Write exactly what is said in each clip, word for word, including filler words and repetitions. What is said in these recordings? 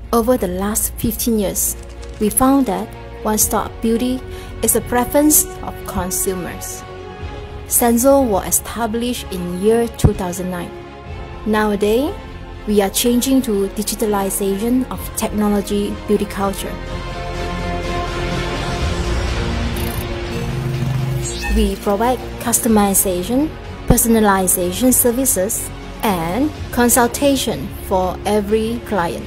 Over the last fifteen years, we found that one-stop beauty is a preference of consumers. Senso was established in year two thousand nine. Nowadays, we are changing to digitalization of technology beauty culture. We provide customization, personalization services, and consultation for every client.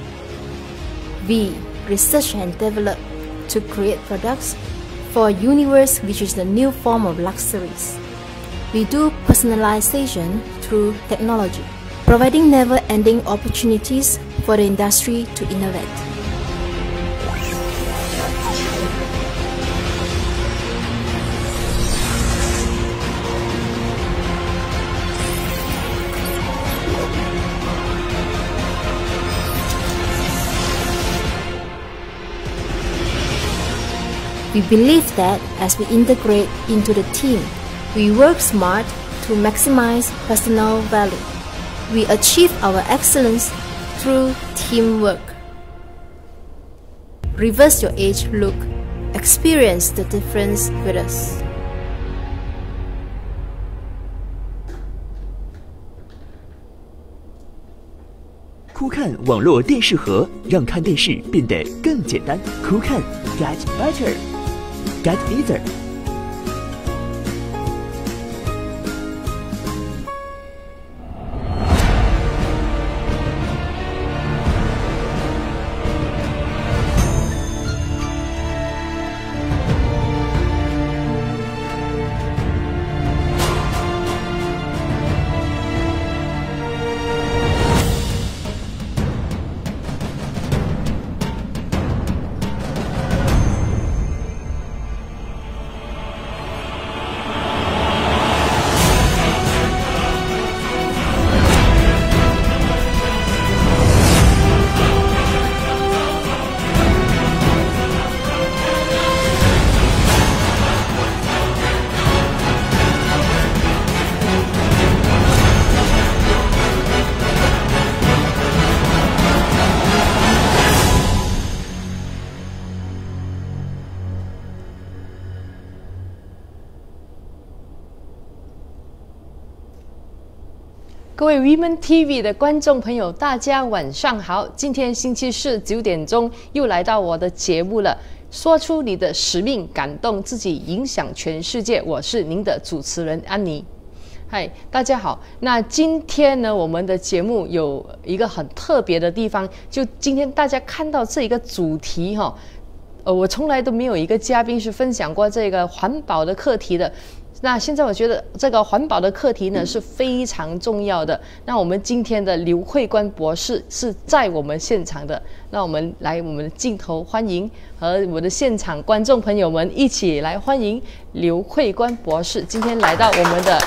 We research and develop to create products for a universe which is the new form of luxuries. We do personalization through technology, providing never-ending opportunities for the industry to innovate. We believe that as we integrate into the team, we work smart to maximize personal value. We achieve our excellence through teamwork. Reverse your age look. Experience the difference with us. 酷看网络电视盒，让看电视变得更简单。酷看 Get Better Get Easier。 各位 Women T V 的观众朋友，大家晚上好！今天星期四九点钟又来到我的节目了。说出你的使命，感动自己，影响全世界。我是您的主持人安妮。嗨，大家好。那今天呢，我们的节目有一个很特别的地方，就今天大家看到这一个主题哈，呃，我从来都没有一个嘉宾是分享过这个环保的课题的。那现在我觉得这个环保的课题呢是非常重要的。那我们今天的刘慧官博士是在我们现场的，那我们来我们的镜头欢迎，和我的现场观众朋友们一起来欢迎刘慧官博士，今天来到我们的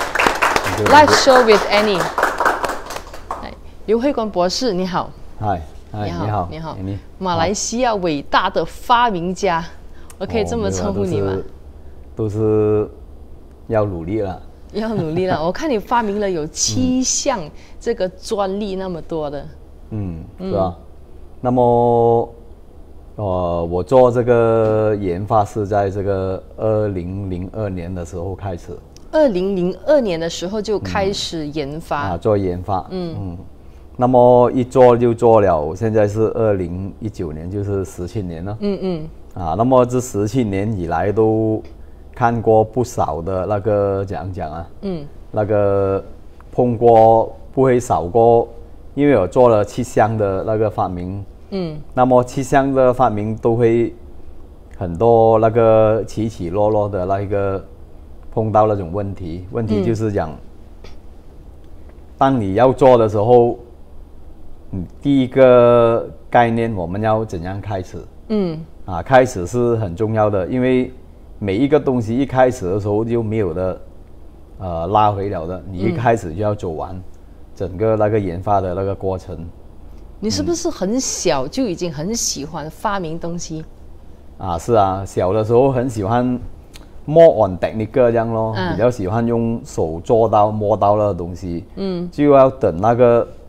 Live Show with Annie。刘慧官博士，你好。 嗨，你好， 你好，你好，马来西亚伟大的发明家，我可以这么称呼你吗？ 都是。要努力了， 要努力了。我看你发明了有七项这个专利，那么多的。 嗯，是吧？嗯、那么，呃，我做这个研发是在这个二零零二年的时候开始。 二零零二年的时候就开始研发、 嗯、啊，做研发。嗯嗯。那么一做就做了，现在是二零一九年，就是十七年了。嗯嗯。啊，那么这十七年以来都。看过不少的那个讲讲啊，嗯，那个碰过不会少过，因为我做了七项的那个发明，嗯，那么七项的发明都会很多那个起起落落的那一个碰到那种问题，问题就是讲，嗯、当你要做的时候，嗯，第一个概念我们要怎样开始？嗯，啊，开始是很重要的，因为。每一个东西一开始的时候就没有的，呃，拉回了的。你一开始就要走完整个那个研发的那个过程。 你是不是很小就已经很喜欢发明东西？ 嗯、啊，是啊，小的时候很喜欢摸 on technique 这样咯，嗯、比较喜欢用手做到摸到的东西。嗯，就要等那个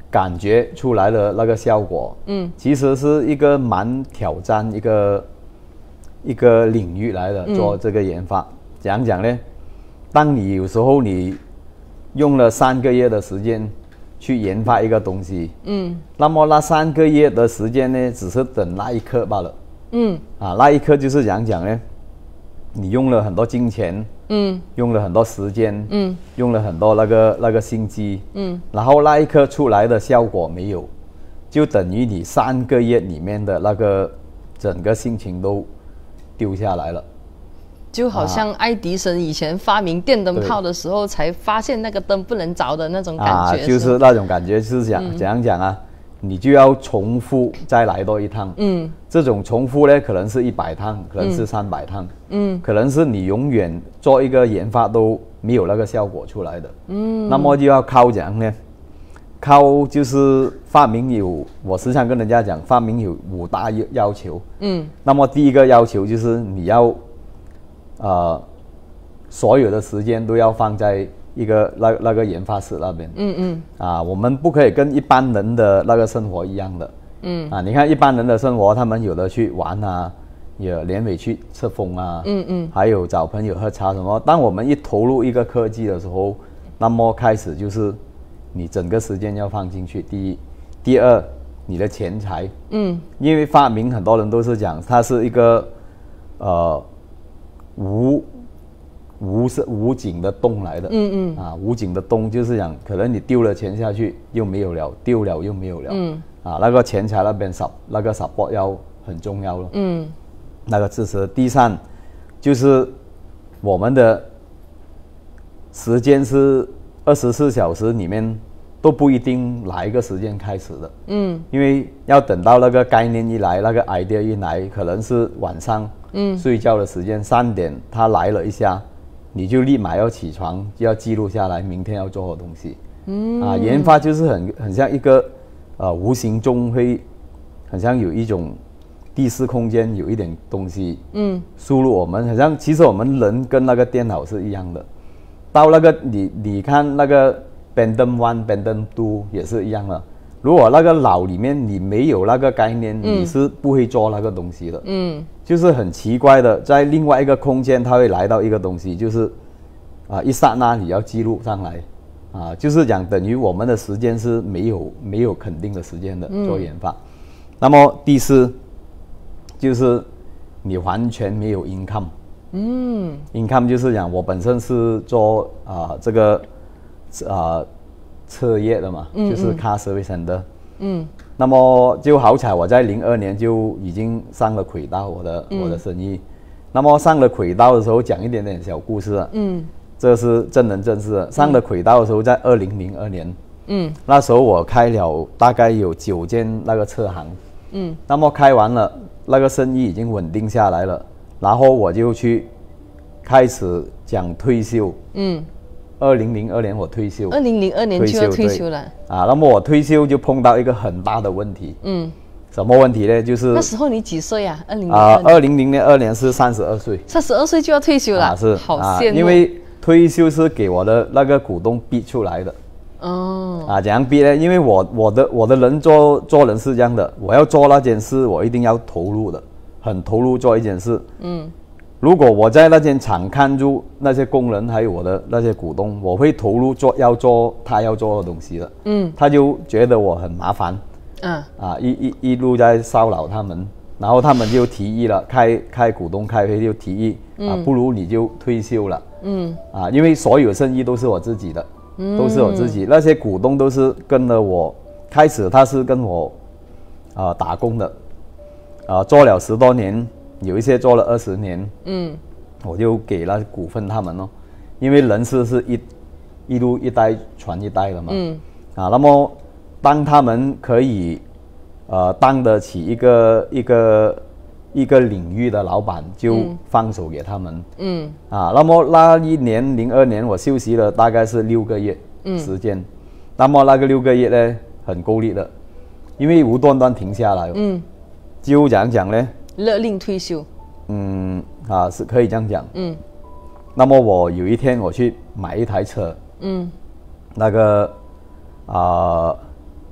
感觉出来的那个效果，嗯，其实是一个蛮挑战一个一个领域来的，嗯、做这个研发。怎样讲呢？当你有时候你用了三个月的时间去研发一个东西，嗯，那么那三个月的时间呢，只是等那一刻罢了，嗯，啊，那一刻就是怎样讲呢？你用了很多金钱，嗯，用了很多时间，嗯，用了很多那个那个心机，嗯，然后那一刻出来的效果没有，就等于你三个月里面的那个整个心情都丢下来了。 就好像爱迪生以前发明电灯泡的时候，才发现那个灯不能着的那种感觉， 啊，就是那种感觉，是讲、嗯、怎样讲啊？你就要重复再来多一趟，嗯，这种重复呢，可能是一百趟，可能是三百趟，嗯，可能是你永远做一个研发都没有那个效果出来的，嗯，那么就要靠怎样呢？靠就是发明有，我时常跟人家讲，发明有五大要求，嗯，那么第一个要求就是你要，呃，所有的时间都要放在一个那那个研发室那边，嗯嗯，啊，我们不可以跟一般人的那个生活一样的，嗯，啊，你看一般人的生活，他们有的去玩啊，有连尾去吃风啊，嗯嗯，还有找朋友喝茶什么。当我们一投入一个科技的时候，那么开始就是你整个时间要放进去。第一，第二，你的钱财，嗯，因为发明很多人都是讲它是一个呃无。无是无井的洞来的，嗯嗯，啊，无井的洞就是讲，可能你丢了钱下去又没有了，丢了又没有了，嗯，啊，那个钱财那边少，那个 support 要很重要了，嗯，那个支持。第三，就是我们的时间是二十四小时里面都不一定哪一个时间开始的，嗯，因为要等到那个概念一来，那个 idea 一来，可能是晚上，嗯，睡觉的时间三点，它来了一下。你就立马要起床，就要记录下来明天要做的东西。嗯，啊，研发就是很很像一个，呃，无形中会，很像有一种第四空间有一点东西，嗯，输入我们，好像其实我们人跟那个电脑是一样的。到那个你你看那个 Pentium One、Pentium Two 也是一样的。如果那个脑里面你没有那个概念，嗯、你是不会做那个东西的。嗯，就是很奇怪的，在另外一个空间，它会来到一个东西，就是啊、呃，一刹那你要记录上来，啊，就是讲等于我们的时间是没有没有肯定的时间的做研发。嗯、那么第四就是你完全没有 income。嗯 ，income 就是讲我本身是做啊、呃、这个啊。呃车业的嘛，嗯嗯就是 car service center。嗯，那么就好彩，我在零二年就已经上了轨道，我的、嗯、我的生意。那么上了轨道的时候，讲一点点小故事啊。嗯，这是真人真事的。上了轨道的时候，在二零零二年。嗯，那时候我开了大概有九间那个车行。嗯，那么开完了，那个生意已经稳定下来了，然后我就去开始讲退休。嗯。二零零二年我退休， 二零零二年就要退休了啊。那么我退休就碰到一个很大的问题，嗯，什么问题呢？就是那时候你几岁啊？二零啊，二零零二年是三十二岁， 三十二岁就要退休了，啊、 是好羡慕、啊。 因为退休是给我的那个股东逼出来的，哦，啊，怎样逼呢？因为我我的我的人做做人是这样的，我要做那件事，我一定要投入的，很投入做一件事，嗯。如果我在那间厂看住那些工人还有我的那些股东，我会投入做要做他要做的东西的。嗯，他就觉得我很麻烦，嗯啊，一一一路在骚扰他们，然后他们就提议了，开开股东开会就提议、嗯、啊，不如你就退休了。嗯啊，因为所有生意都是我自己的，嗯、都是我自己，那些股东都是跟了我，开始他是跟我啊打工的，啊做了十多年。有一些做了二十年，嗯，我就给了股份他们咯，因为人事是一一路一代传一代的嘛，嗯，啊，那么当他们可以，呃，当得起一个一个一个领域的老板，就放手给他们，嗯，啊，那么那一年零二年我休息了大概是六个月时间，嗯、那么那个六个月呢很够力的，因为无端端停下来，嗯，就讲讲呢。 勒令退休， 嗯啊，是可以这样讲。嗯，那么我有一天我去买一台车，嗯，那个啊、呃、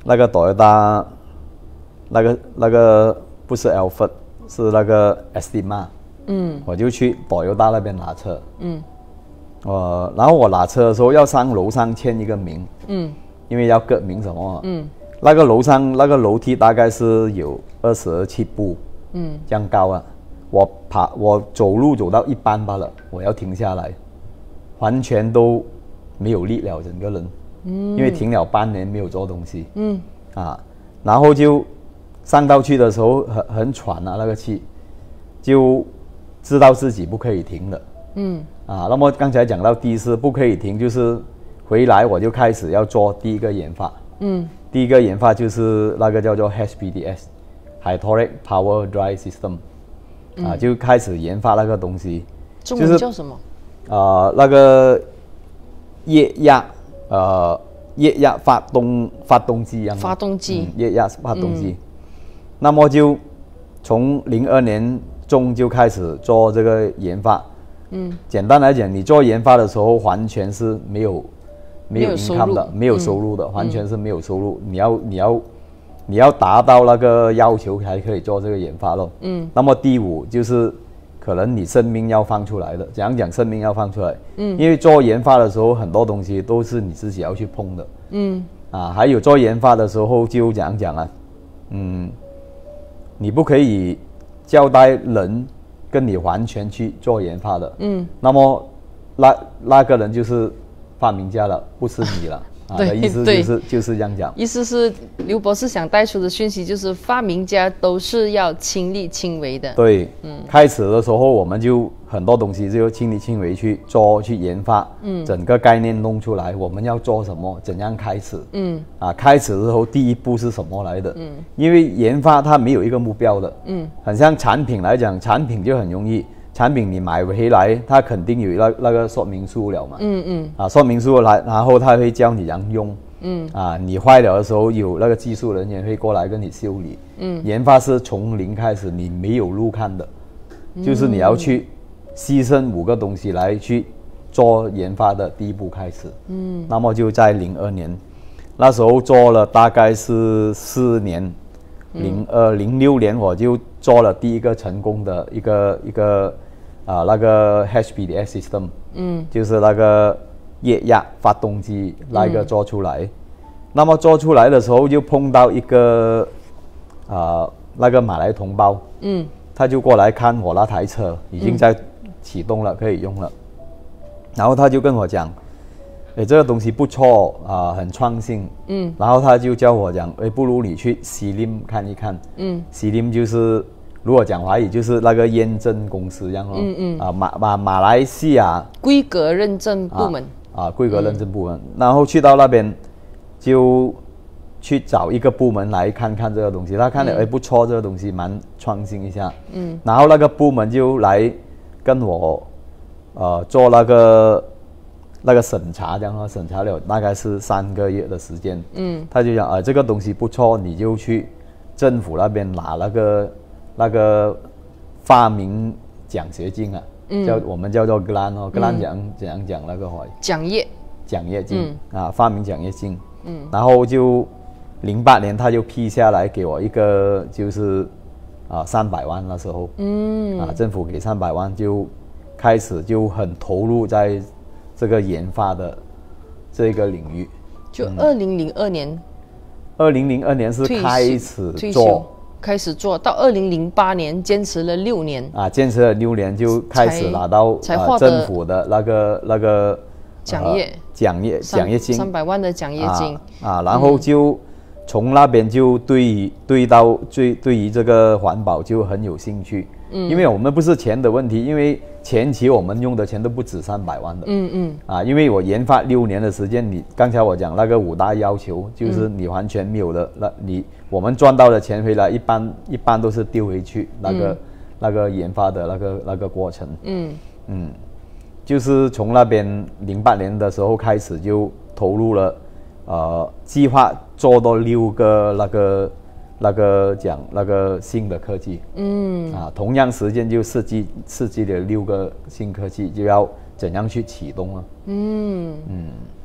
那个 Toyota， 那个那个不是 Alphard， 是那个 Estima， 嗯，我就去 Toyota 那边拿车，嗯，呃，然后我拿车的时候要上楼上签一个名，嗯，因为要革名什么，嗯，那个楼上那个楼梯大概是有二十七步，嗯，这样高啊，我爬我走路走到一半罢了，我要停下来，完全都没有力了，整个人。嗯，因为停了半年没有做东西，嗯，啊，然后就上到去的时候很很喘啊，那个气，就知道自己不可以停了，嗯，啊，那么刚才讲到第一次不可以停，就是回来我就开始要做第一个研发，嗯，第一个研发就是那个叫做 H P D S，Hydraulic Power Drive System， 啊，就开始研发那个东西， 中文叫什么？ 啊，那个液压。呃，液压发动发动机一样， 发动机， 嗯、液压发动机。嗯、那么就从零二年中就开始做这个研发。嗯，简单来讲，你做研发的时候完全是没有没有 income 的，没有收入的，嗯、完全是没有收入。你要你要你要达到那个要求才可以做这个研发咯。嗯，那么第五就是。可能你生命要放出来的，怎样讲生命要放出来？嗯，因为做研发的时候，很多东西都是你自己要去碰的。嗯，啊，还有做研发的时候就怎样讲啊？嗯，你不可以交代人跟你完全去做研发的。嗯，那么那那个人就是发明家了，不是你了。啊，的意思就是就是这样讲。 意思是刘博士想带出的讯息就是，发明家都是要亲力亲为的。 对，嗯，开始的时候我们就很多东西就亲力亲为去做去研发，嗯，整个概念弄出来，我们要做什么，怎样开始，嗯，啊，开始的时候第一步是什么来的？嗯，因为研发它没有一个目标的，嗯，很像产品来讲，产品就很容易。产品你买回来，它肯定有那那个说明书了嘛，嗯嗯，啊说明书来，然后他会教你怎样用，嗯，啊你坏了的时候有那个技术人员会过来跟你修理，嗯，研发是从零开始，你没有路看的，嗯、就是你要去牺牲五个东西来去做研发的第一步开始，嗯，那么就在零二年，那时候做了大概是四年。零呃零六年我就做了第一个成功的一个一个啊、呃、那个 H P D S system， 嗯，就是那个液压发动机那个做出来，嗯、那么做出来的时候就碰到一个啊、呃、那个马来同胞，嗯，他就过来看我那台车已经在启动了，嗯、可以用了，然后他就跟我讲。哎，这个东西不错啊、呃，很创新。嗯，然后他就叫我讲，哎，不如你去 C L I M 看一看。嗯 ，C L I M 就是如果讲华语就是那个验证公司这样咯。嗯嗯。啊，马马马来西亚规格认证部门。 啊，啊规格认证部门。嗯、然后去到那边就去找一个部门来看看这个东西。他看了，哎、嗯，不错，这个东西蛮创新一下。嗯。然后那个部门就来跟我呃做那个。那个审查，这样说审查了大概是三个月的时间。嗯，他就讲啊，这个东西不错，你就去政府那边拿那个那个发明奖学金啊，嗯、叫我们叫做 grant 哦 ，grant 讲怎样讲那个话？ 奖业。 奖业金、嗯、啊，发明奖业金。嗯，然后就零八年他就批下来给我一个就是啊三百万那时候。嗯，啊政府给三百万就开始就很投入在。这个研发的这个领域， 就二零零二年， 二零零二年是开始做， 开始做到二零零八年，坚持了六年啊，坚持了六年就开始拿到才呃政府的那个那个奖业奖业奖业金三百万的奖业金啊, 啊，然后就从那边就对对到对对于这个环保就很有兴趣，嗯，因为我们不是钱的问题，因为。前期我们用的钱都不止三百万的，嗯嗯，啊，因为我研发六年的时间，你刚才我讲那个五大要求，就是你完全没有的，那、嗯、你我们赚到的钱回来，一般一般都是丢回去那个、嗯、那个研发的那个那个过程，嗯嗯，就是从那边零八年的时候开始就投入了，呃，计划做到六个那个。那个讲那个新的科技，嗯啊，同样时间就设计设计了六个新科技，就要怎样去启动了？嗯嗯，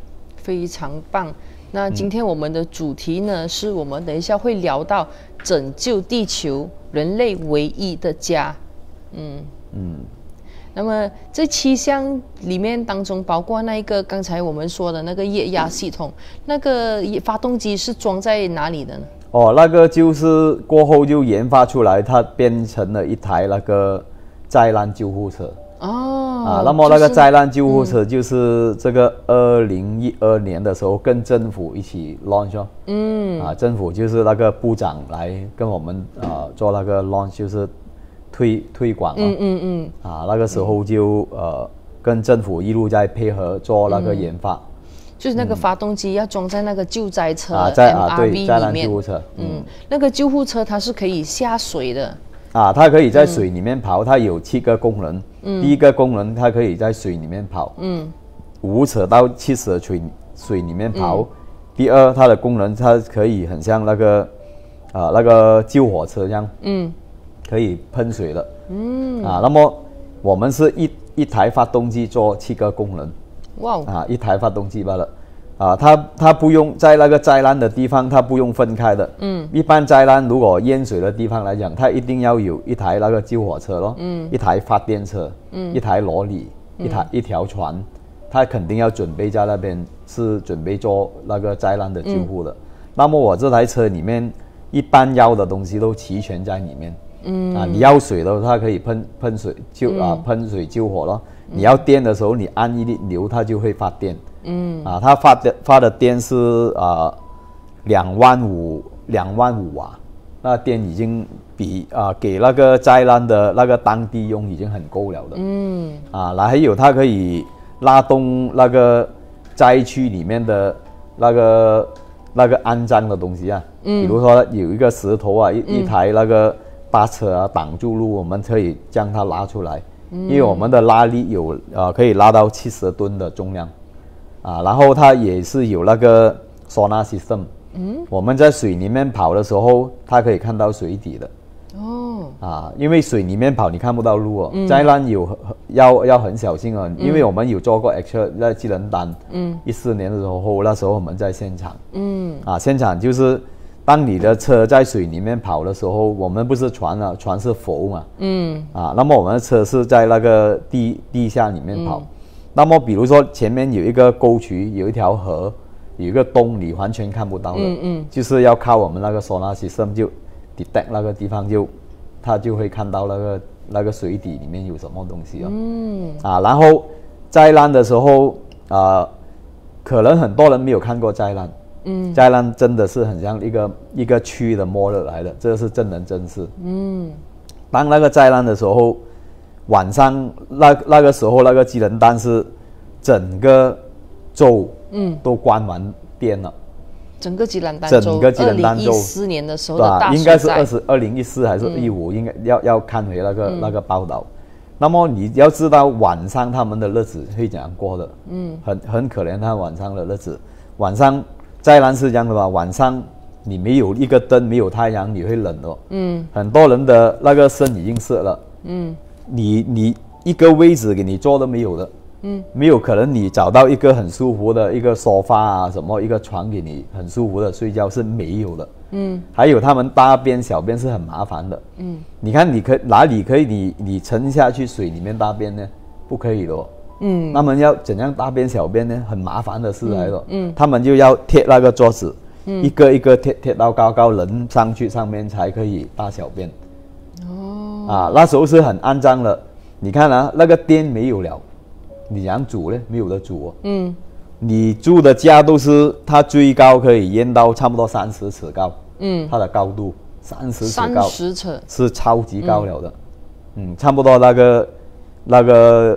非常棒。那今天我们的主题呢，是我们等一下会聊到拯救地球，人类唯一的家。嗯嗯。那么这七项里面当中，包括那一个刚才我们说的那个液压系统，那个发动机是装在哪里的呢？ 哦，那个就是过后就研发出来，它变成了一台那个灾难救护车。 哦， 啊，那么那个灾难救护车就是这个二零一二年的时候跟政府一起 launch 哦。嗯。啊，政府就是那个部长来跟我们啊做那个 launch， 就是推推广、哦。嗯嗯嗯。啊，那个时候就、嗯、呃跟政府一路在配合做那个研发。嗯， 就是那个发动机要装在那个救灾车、 啊、在 M R V 里面。 灾难救护车。 嗯，嗯那个救护车它是可以下水的。 啊，它可以在水里面跑，嗯、它有七个功能。嗯，第一个功能，它可以在水里面跑。嗯，无扯到七十水水里面跑。嗯、第二，它的功能，它可以很像那个啊、呃、那个救火车这样。嗯，可以喷水的。嗯，啊，那么我们是一一台发动机做七个功能。哇！啊，一台发动机罢了。啊，它它不用在那个灾难的地方，它不用分开的。嗯，一般灾难如果淹水的地方来讲，它一定要有一台那个救火车咯，嗯，一台发电车，嗯，一台罗里，一台、嗯、一条船，它肯定要准备在那边是准备做那个灾难的救护的。嗯、那么我这台车里面一般要的东西都齐全在里面。嗯，啊，你要水的它可以喷喷水救、嗯、啊喷水救火咯。嗯、你要电的时候，你按一钮它就会发电。嗯啊，它发的发的电是啊两万五两万五瓦，那电已经比啊给那个灾难的那个当地用已经很够了的。嗯啊，还有它可以拉动那个灾区里面的那个那个安装的东西啊，嗯，比如说有一个石头啊，一、嗯、一台那个巴车啊挡住路，我们可以将它拉出来，嗯、因为我们的拉力有啊可以拉到七十吨的重量。啊，然后它也是有那个 sonar system， 嗯，我们在水里面跑的时候，它可以看到水底的。哦，啊，因为水里面跑你看不到路哦，嗯、灾难有要要很小心哦，嗯、因为我们有做过 actual 在吉伦丹，嗯，一四年的时候，那时候我们在现场，嗯，啊，现场就是当你的车在水里面跑的时候，我们不是船啊，船是浮嘛，嗯，啊，那么我们的车是在那个地地下里面跑。嗯，那么，比如说前面有一个沟渠，有一条河，有一个洞，你完全看不到的，嗯嗯，就是要靠我们那个 sonar system 就 detect 那个地方就，它就会看到那个那个水底里面有什么东西哦，嗯，啊，然后灾难的时候啊、呃，可能很多人没有看过灾难，嗯，灾难真的是很像一个一个区的末日来的，这是真人真事，嗯，当那个灾难的时候。晚上那那个时候，那个吉伦丹是整个州嗯都关完电了， 整个吉兰丹州， 整个吉兰丹州， 二零一四年的时候的大水灾， 应该是二十二零一四还是一五、嗯，应该要要看回那个、嗯、那个报道。那么你要知道晚上他们的日子会怎样过的，嗯，很很可怜，他晚上的日子，晚上灾难是这样的吧？晚上你没有一个灯，没有太阳，你会冷哦，嗯，很多人的那个身已经湿了，嗯。你你一个位置给你坐都没有的，嗯，没有可能你找到一个很舒服的一个沙发啊什么一个床给你很舒服的睡觉是没有的，嗯，还有他们大便小便是很麻烦的，嗯，你看你可哪里可以你你沉下去水里面大便呢？不可以的哦，嗯，他们要怎样大便小便呢？很麻烦的事来的，嗯，嗯他们就要贴那个桌子，嗯，一个一个贴贴到高高人上去上面才可以大小便。哦，啊，那时候是很肮脏的。你看啊，那个电没有了，你怎样煮呢？没有得煮哦。嗯，你住的家都是它最高可以淹到差不多三十尺高。嗯，它的高度三十尺高， 三十尺是超级高了的。嗯，嗯差不多那个那个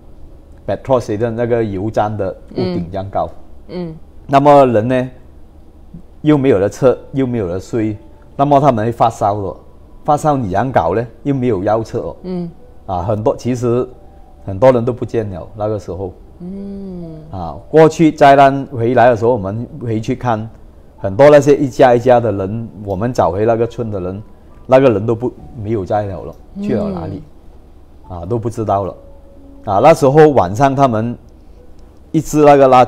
petrol station 那个油站的屋顶这样高。嗯，嗯那么人呢，又没有得吃，又没有得睡，那么他们会发烧的。发烧你怎样搞呢？又没有药吃哦。嗯。啊，很多其实很多人都不见了那个时候。嗯。啊，过去灾难回来的时候，我们回去看，很多那些一家一家的人，我们找回那个村的人，那个人都不没有在了了，去了哪里？嗯、啊，都不知道了。啊，那时候晚上他们一支那个蜡烛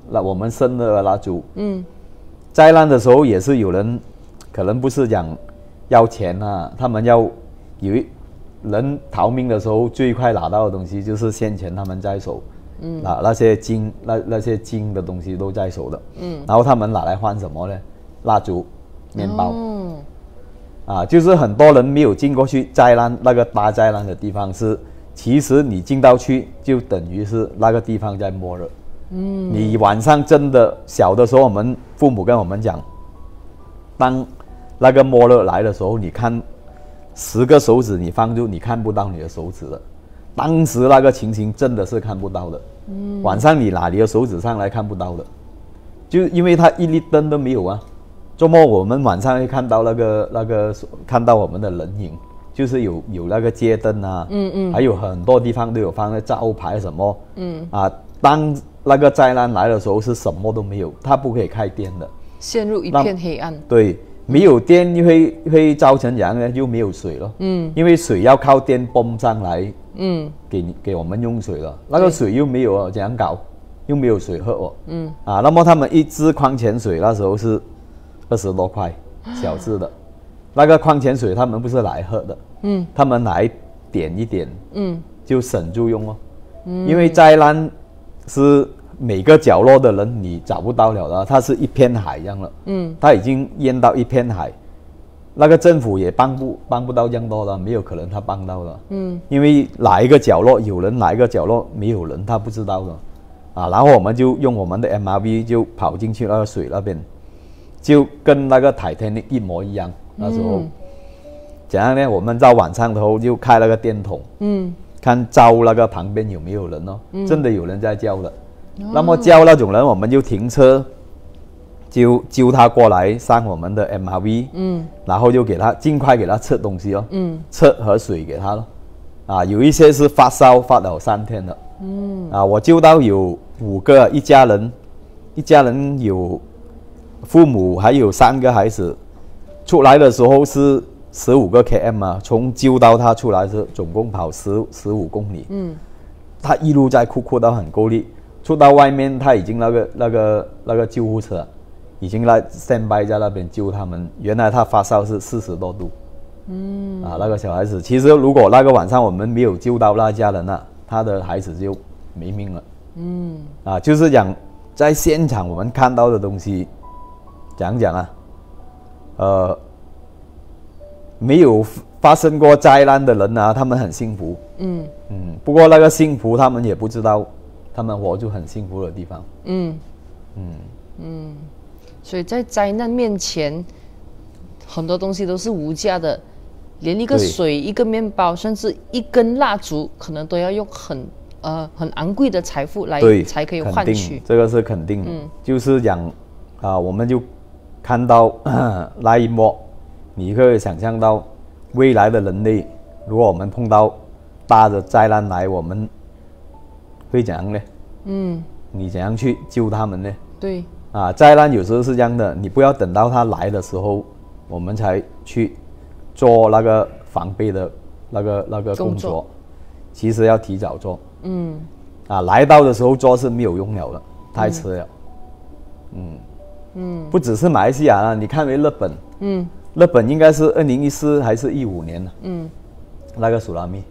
那我们生的蜡烛，嗯，灾难的时候也是有人，可能不是讲要钱啊，他们要有一人逃命的时候最快拿到的东西就是现钱，他们在手，嗯，啊那些金那那些金的东西都在手的，嗯，然后他们拿来换什么呢？蜡烛、面包，哦，啊，就是很多人没有进过去灾难那个大灾难的地方是，其实你进到去就等于是那个地方在末日。嗯，你晚上真的小的时候，我们父母跟我们讲，当那个末日来的时候，你看十个手指你放住，你看不到你的手指了。当时那个情形真的是看不到的。嗯，晚上你拿你的手指上来看不到的，就因为它一粒灯都没有啊。周末我们晚上会看到那个那个看到我们的人影，就是有有那个街灯啊，嗯嗯，还有很多地方都有放那招牌什么，嗯啊，当那个灾难来的时候是什么都没有，它不可以开电的， 陷入一片黑暗。 对，没有电会会造成怎样呢？就没有水了，嗯，因为水要靠电泵上来，嗯，给你给我们用水了，那个水又没有啊，怎样搞？又没有水喝哦，嗯啊，那么他们一支矿泉水那时候是二十多块小支的，那个矿泉水他们不是来喝的，嗯，他们来点一点，嗯，就省住用哦，嗯，因为灾难是每个角落的人你找不到了的，它是一片海一样了，嗯，它已经淹到一片海，那个政府也帮不帮不到这样多的，没有可能他帮到的，嗯，因为哪一个角落有人，哪一个角落没有人，他不知道的，啊，然后我们就用我们的 M R V 就跑进去那个水那边。就跟那个Titanic一模一样，那时候，怎样呢？我们到晚上的时候就开那个电筒，嗯，看照那个旁边有没有人哦，嗯、真的有人在叫的。哦、那么叫那种人，我们就停车，就揪他过来上我们的 M R V， 嗯，然后就给他尽快给他吃东西哦，嗯，吃和水给他咯，啊，有一些是发烧发了三天的，嗯，啊，我救到有五个一家人，一家人有。父母还有三个孩子，出来的时候是十五个 km 啊，从救到他出来是总共跑十十五公里。嗯，他一路在哭，哭到很够力。出到外面，他已经那个那个那个救护车已经来 stand by 在那边救他们。原来他发烧是四十多度。嗯，啊，那个小孩子，其实如果那个晚上我们没有救到那家人啊，他的孩子就没命了。嗯，啊，就是讲在现场我们看到的东西。讲讲啊，呃，没有发生过灾难的人啊，他们很幸福。嗯嗯，不过那个幸福，他们也不知道，他们活就很幸福的地方。嗯嗯嗯，所以在灾难面前，很多东西都是无价的，连一个水、一个面包，甚至一根蜡烛，可能都要用很呃很昂贵的财富来才可以换取。 这个是肯定的。嗯，就是讲啊，我们就。看到那一幕，你可以想象到未来的人类，如果我们碰到大的灾难来，我们会怎样呢？嗯，你怎样去救他们呢？ 对， 啊，灾难有时候是这样的，你不要等到他来的时候，我们才去做那个防备的那个那个工作，其实要提早做。嗯，啊，来到的时候做是没有用了的，太迟了。嗯。嗯嗯，不只是马来西亚啊，你看回日本，嗯，日本应该是二零一四还是一五年呢？嗯，那个苏拉密，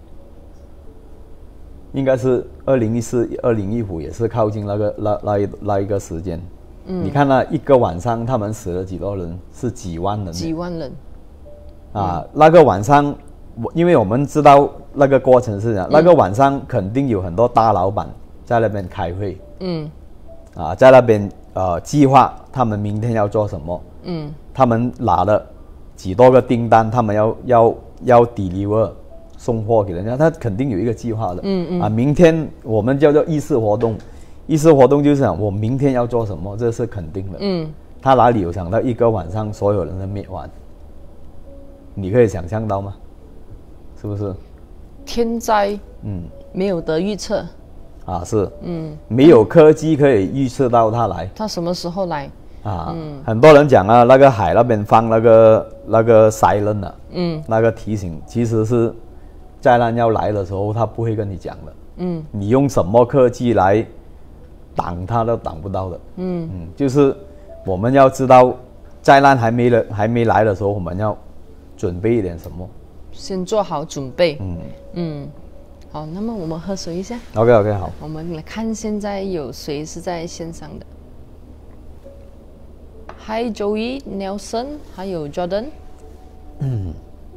应该是二零一四、二零一五，也是靠近那个那那一那一个时间。嗯，你看那一个晚上，他们死了几多人？是几万人。 几万人。 啊，嗯、那个晚上，我因为我们知道那个过程是这样，嗯、那个晚上肯定有很多大老板在那边开会。嗯，啊，在那边。呃，计划他们明天要做什么？嗯，他们拿了几多个订单，他们要要要 deliver 送货给人家，他肯定有一个计划的。嗯嗯。啊，明天我们叫做议事活动，议事活动就是讲我明天要做什么，这是肯定的。嗯。他哪里有想到一个晚上所有人都灭亡？你可以想象到吗？是不是？ 天灾，嗯，没有得预测。 啊，是，嗯，没有科技可以预测到它来， 它什么时候来？ 啊，嗯，很多人讲啊，那个海那边放那个那个 siren 啊，嗯，那个提醒，其实是灾难要来的时候，他不会跟你讲的，嗯，你用什么科技来挡它都挡不到的。嗯嗯，就是我们要知道，灾难还没来还没来的时候，我们要准备一点什么， 先做好准备。 嗯嗯，好，那么我们喝水一下。 OK OK 好， 我们来看现在有谁是在线上的。Hi Joey Nelson， 还有 Jordan。嗯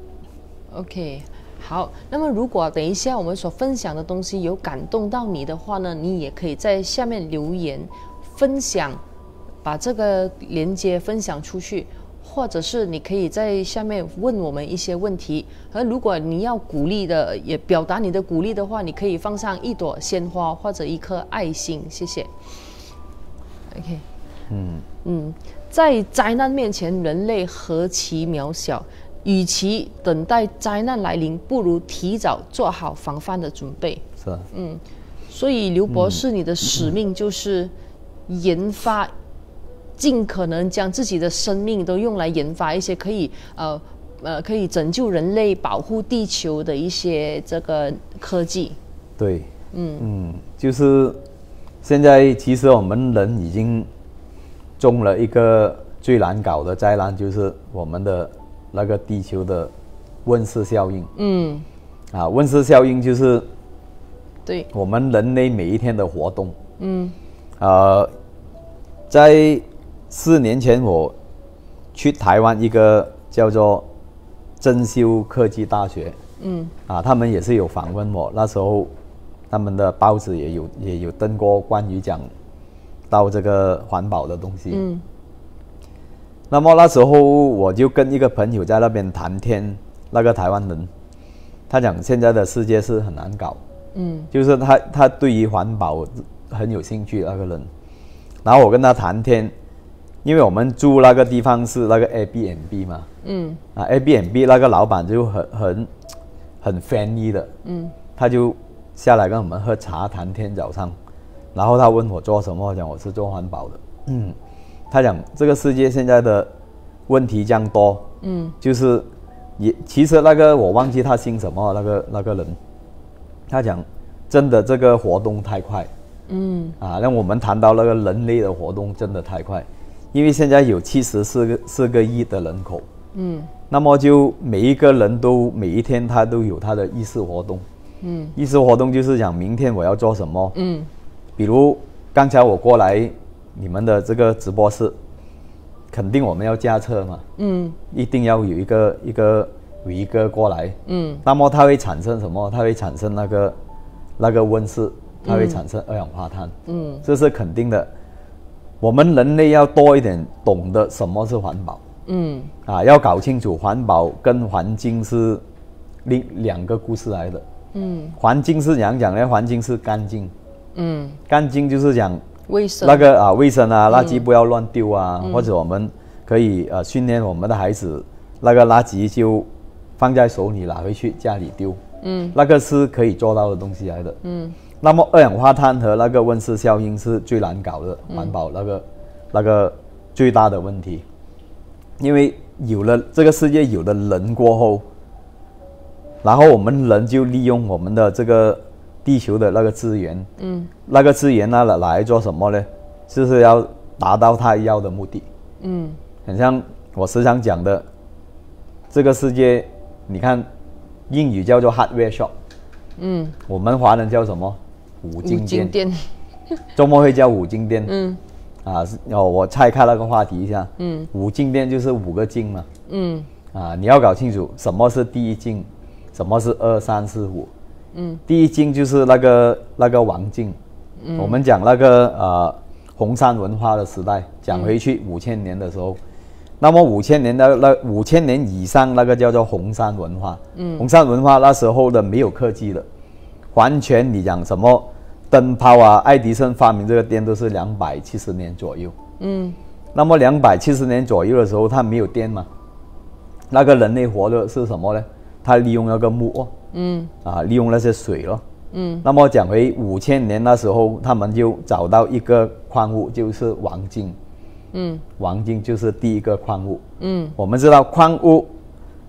，OK。好，那么如果等一下我们所分享的东西有感动到你的话呢，你也可以在下面留言分享，把这个连接分享出去，或者是你可以在下面问我们一些问题。而如果你要鼓励的，也表达你的鼓励的话，你可以放上一朵鲜花或者一颗爱心，谢谢。OK， 嗯嗯，在灾难面前，人类何其渺小。与其等待灾难来临，不如提早做好防范的准备。 是啊， 嗯，所以刘博士，你的使命就是研发，尽可能将自己的生命都用来研发一些可以呃呃可以拯救人类、保护地球的一些这个科技。 对，嗯嗯，就是现在其实我们人已经中了一个最难搞的灾难，就是我们的那个地球的温室效应。嗯，啊，温室效应就是对我们人类每一天的活动。嗯，呃，在四年前我去台湾一个叫做真修科技大学。嗯，啊，他们也是有访问我，那时候他们的报纸也有也有登过关于讲到这个环保的东西。嗯。那么那时候我就跟一个朋友在那边谈天，那个台湾人，他讲现在的世界是很难搞，嗯，就是他他对于环保很有兴趣那个人，然后我跟他谈天，因为我们住那个地方是那个 Airbnb 嘛，嗯，啊 Airbnb 那个老板就很很很 friendly 的，嗯，他就下来跟我们喝茶谈天早上，然后他问我做什么，我讲我是做环保的，嗯。他讲这个世界现在的问题这样多，嗯，就是也其实那个我忘记他姓什么那个那个人，他讲真的这个活动太快，嗯，啊，让我们谈到那个人类的活动真的太快，因为现在有七十四个四个亿的人口，嗯，那么就每一个人都每一天他都有他的意识活动，嗯，意识活动就是讲明天我要做什么，嗯，比如刚才我过来你们的这个直播室，肯定我们要驾车嘛，嗯，一定要有一个一个有一个过来，嗯，那么它会产生什么？它会产生那个那个温室，它会产生二氧化碳，嗯，这是肯定的。我们人类要多一点懂得什么是环保，嗯，啊，要搞清楚环保跟环境是另两个故事来的，嗯，环境是怎样讲呢？环境是干净，嗯，干净就是讲卫生那个啊，卫生啊，垃圾不要乱丢啊，嗯、或者我们可以呃训练我们的孩子，那个垃圾就放在手里拿回去家里丢，嗯，那个是可以做到的东西来的，嗯。那么二氧化碳和那个温室效应是最难搞的环保那个、嗯、那个最大的问题，因为有了这个世界有了人过后，然后我们人就利用我们的这个地球的那个资源，嗯，那个资源呢拿来做什么呢？就是要达到他要的目的，嗯，很像我时常讲的，这个世界，你看，英语叫做 hardware shop， 嗯，我们华人叫什么？五金店，五金店周末会叫五金店，嗯，啊，哦，我拆开那个话题一下，嗯，五金店就是五个金嘛，嗯，啊，你要搞清楚什么是第一金，什么是二三四五。嗯，第一金就是那个那个王镜，嗯，我们讲那个呃红山文化的时代，讲回去五千年的时候，嗯、那么五千年的那五千年以上那个叫做红山文化，嗯，红山文化那时候的没有科技的，完全你讲什么灯泡啊，爱迪生发明这个电都是两百七十年左右，嗯，那么两百七十年左右的时候，它没有电嘛，那个人类活的是什么呢？他利用那个木哦。嗯，啊，利用那些水咯。嗯，那么讲回五千年那时候，他们就找到一个矿物，就是王晶。嗯，王晶就是第一个矿物。嗯，我们知道矿物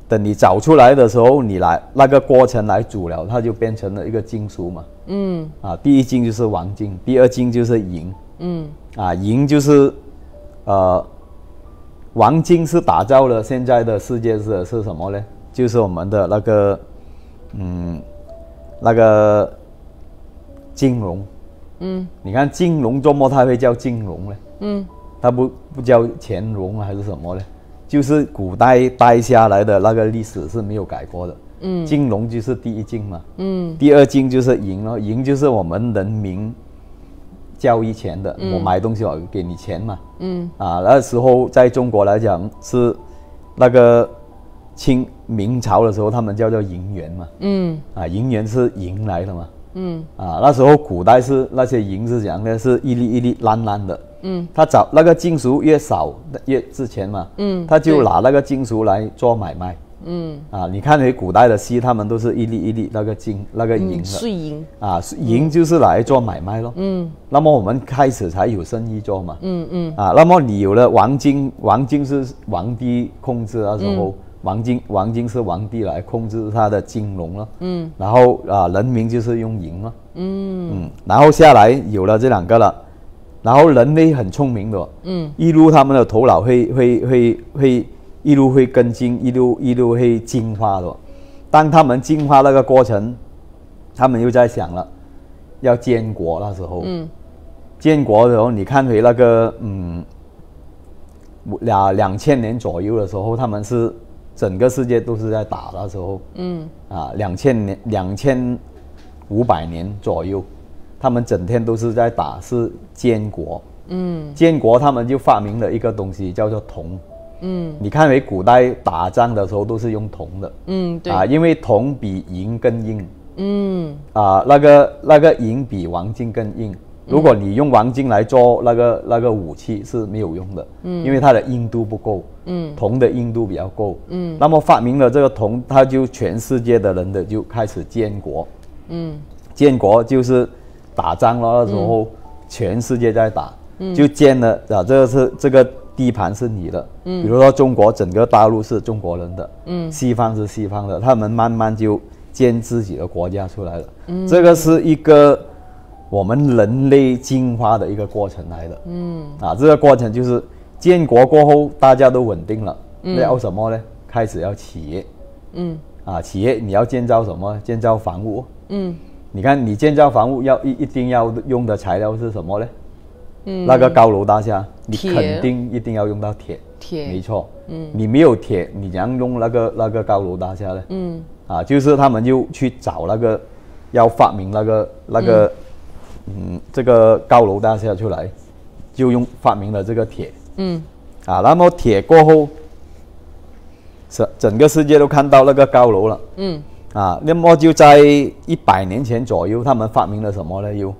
等你找出来的时候，你来那个过程来煮了，它就变成了一个金属嘛。嗯。啊，第一金就是黄金，第二金就是银。嗯。啊，银就是，呃，黄金是打造了现在的世界是是什么呢？就是我们的那个，嗯，那个金融。嗯。你看金融怎么它会叫金融呢？嗯。它不不叫钱融还是什么呢？就是古代带下来的那个历史是没有改过的。嗯，金融就是第一金嘛。嗯，第二金就是银咯，银就是我们人民交易钱的。嗯，我买东西我给你钱嘛。嗯，啊，那时候在中国来讲是那个清明朝的时候，他们叫做银元嘛。嗯，啊，银元是银来的嘛。嗯，啊，那时候古代是那些银是讲的是一粒一粒烂烂的。嗯，他找那个金属越少越值钱嘛。嗯，他就拿那个金属来做买卖。嗯，啊，你看回古代的戏，他们都是一粒一粒那个金那个银的。 碎银。 啊，银就是来做买卖咯。嗯，那么我们开始才有生意做嘛。嗯嗯。啊，那么你有了黄金，黄金是皇帝控制那时候。嗯，黄金，黄金是皇帝来控制他的金融了。嗯，然后啊，人民就是用银了。嗯嗯，然后下来有了这两个了，然后人类很聪明的。嗯，一路他们的头脑会会会会一路会跟进，一路一路会进化的。当他们进化那个过程，他们又在想了，要建国那时候。嗯，建国的时候，你看回那个嗯两两千年左右的时候，他们是。整个世界都是在打那时候。嗯，啊，两千年两千五百年左右，他们整天都是在打，是建国。嗯，建国他们就发明了一个东西叫做铜。嗯，你看回古代打仗的时候都是用铜的。嗯，对。啊，因为铜比银更硬。嗯，啊，那个那个银比黄金更硬。如果你用黄金来做那个那个武器是没有用的。嗯，因为它的硬度不够。嗯，铜的硬度比较够。嗯，那么发明了这个铜，它就全世界的人的就开始建国。嗯，建国就是打仗了，那时候、嗯、全世界在打，嗯、就建了啊，这个是这个地盘是你的。嗯，比如说中国整个大陆是中国人的，嗯，西方是西方的，他们慢慢就建自己的国家出来了。嗯，这个是一个我们人类进化的一个过程来的。嗯，啊，这个过程就是建国过后大家都稳定了，那、嗯、要什么呢？开始要企业。嗯，啊，企业你要建造什么？建造房屋。嗯，你看你建造房屋要一一定要用的材料是什么呢？嗯，那个高楼大厦，你肯定一定要用到铁。铁，没错。嗯，你没有铁，你怎样用那个那个高楼大厦呢？嗯，啊，就是他们就去找那个要发明那个那个。嗯嗯，这个高楼大厦出来，就用发明了这个铁。嗯，啊，那么铁过后，整整个世界都看到那个高楼了。嗯，啊，那么就在一百年前左右，他们发明了什么呢？有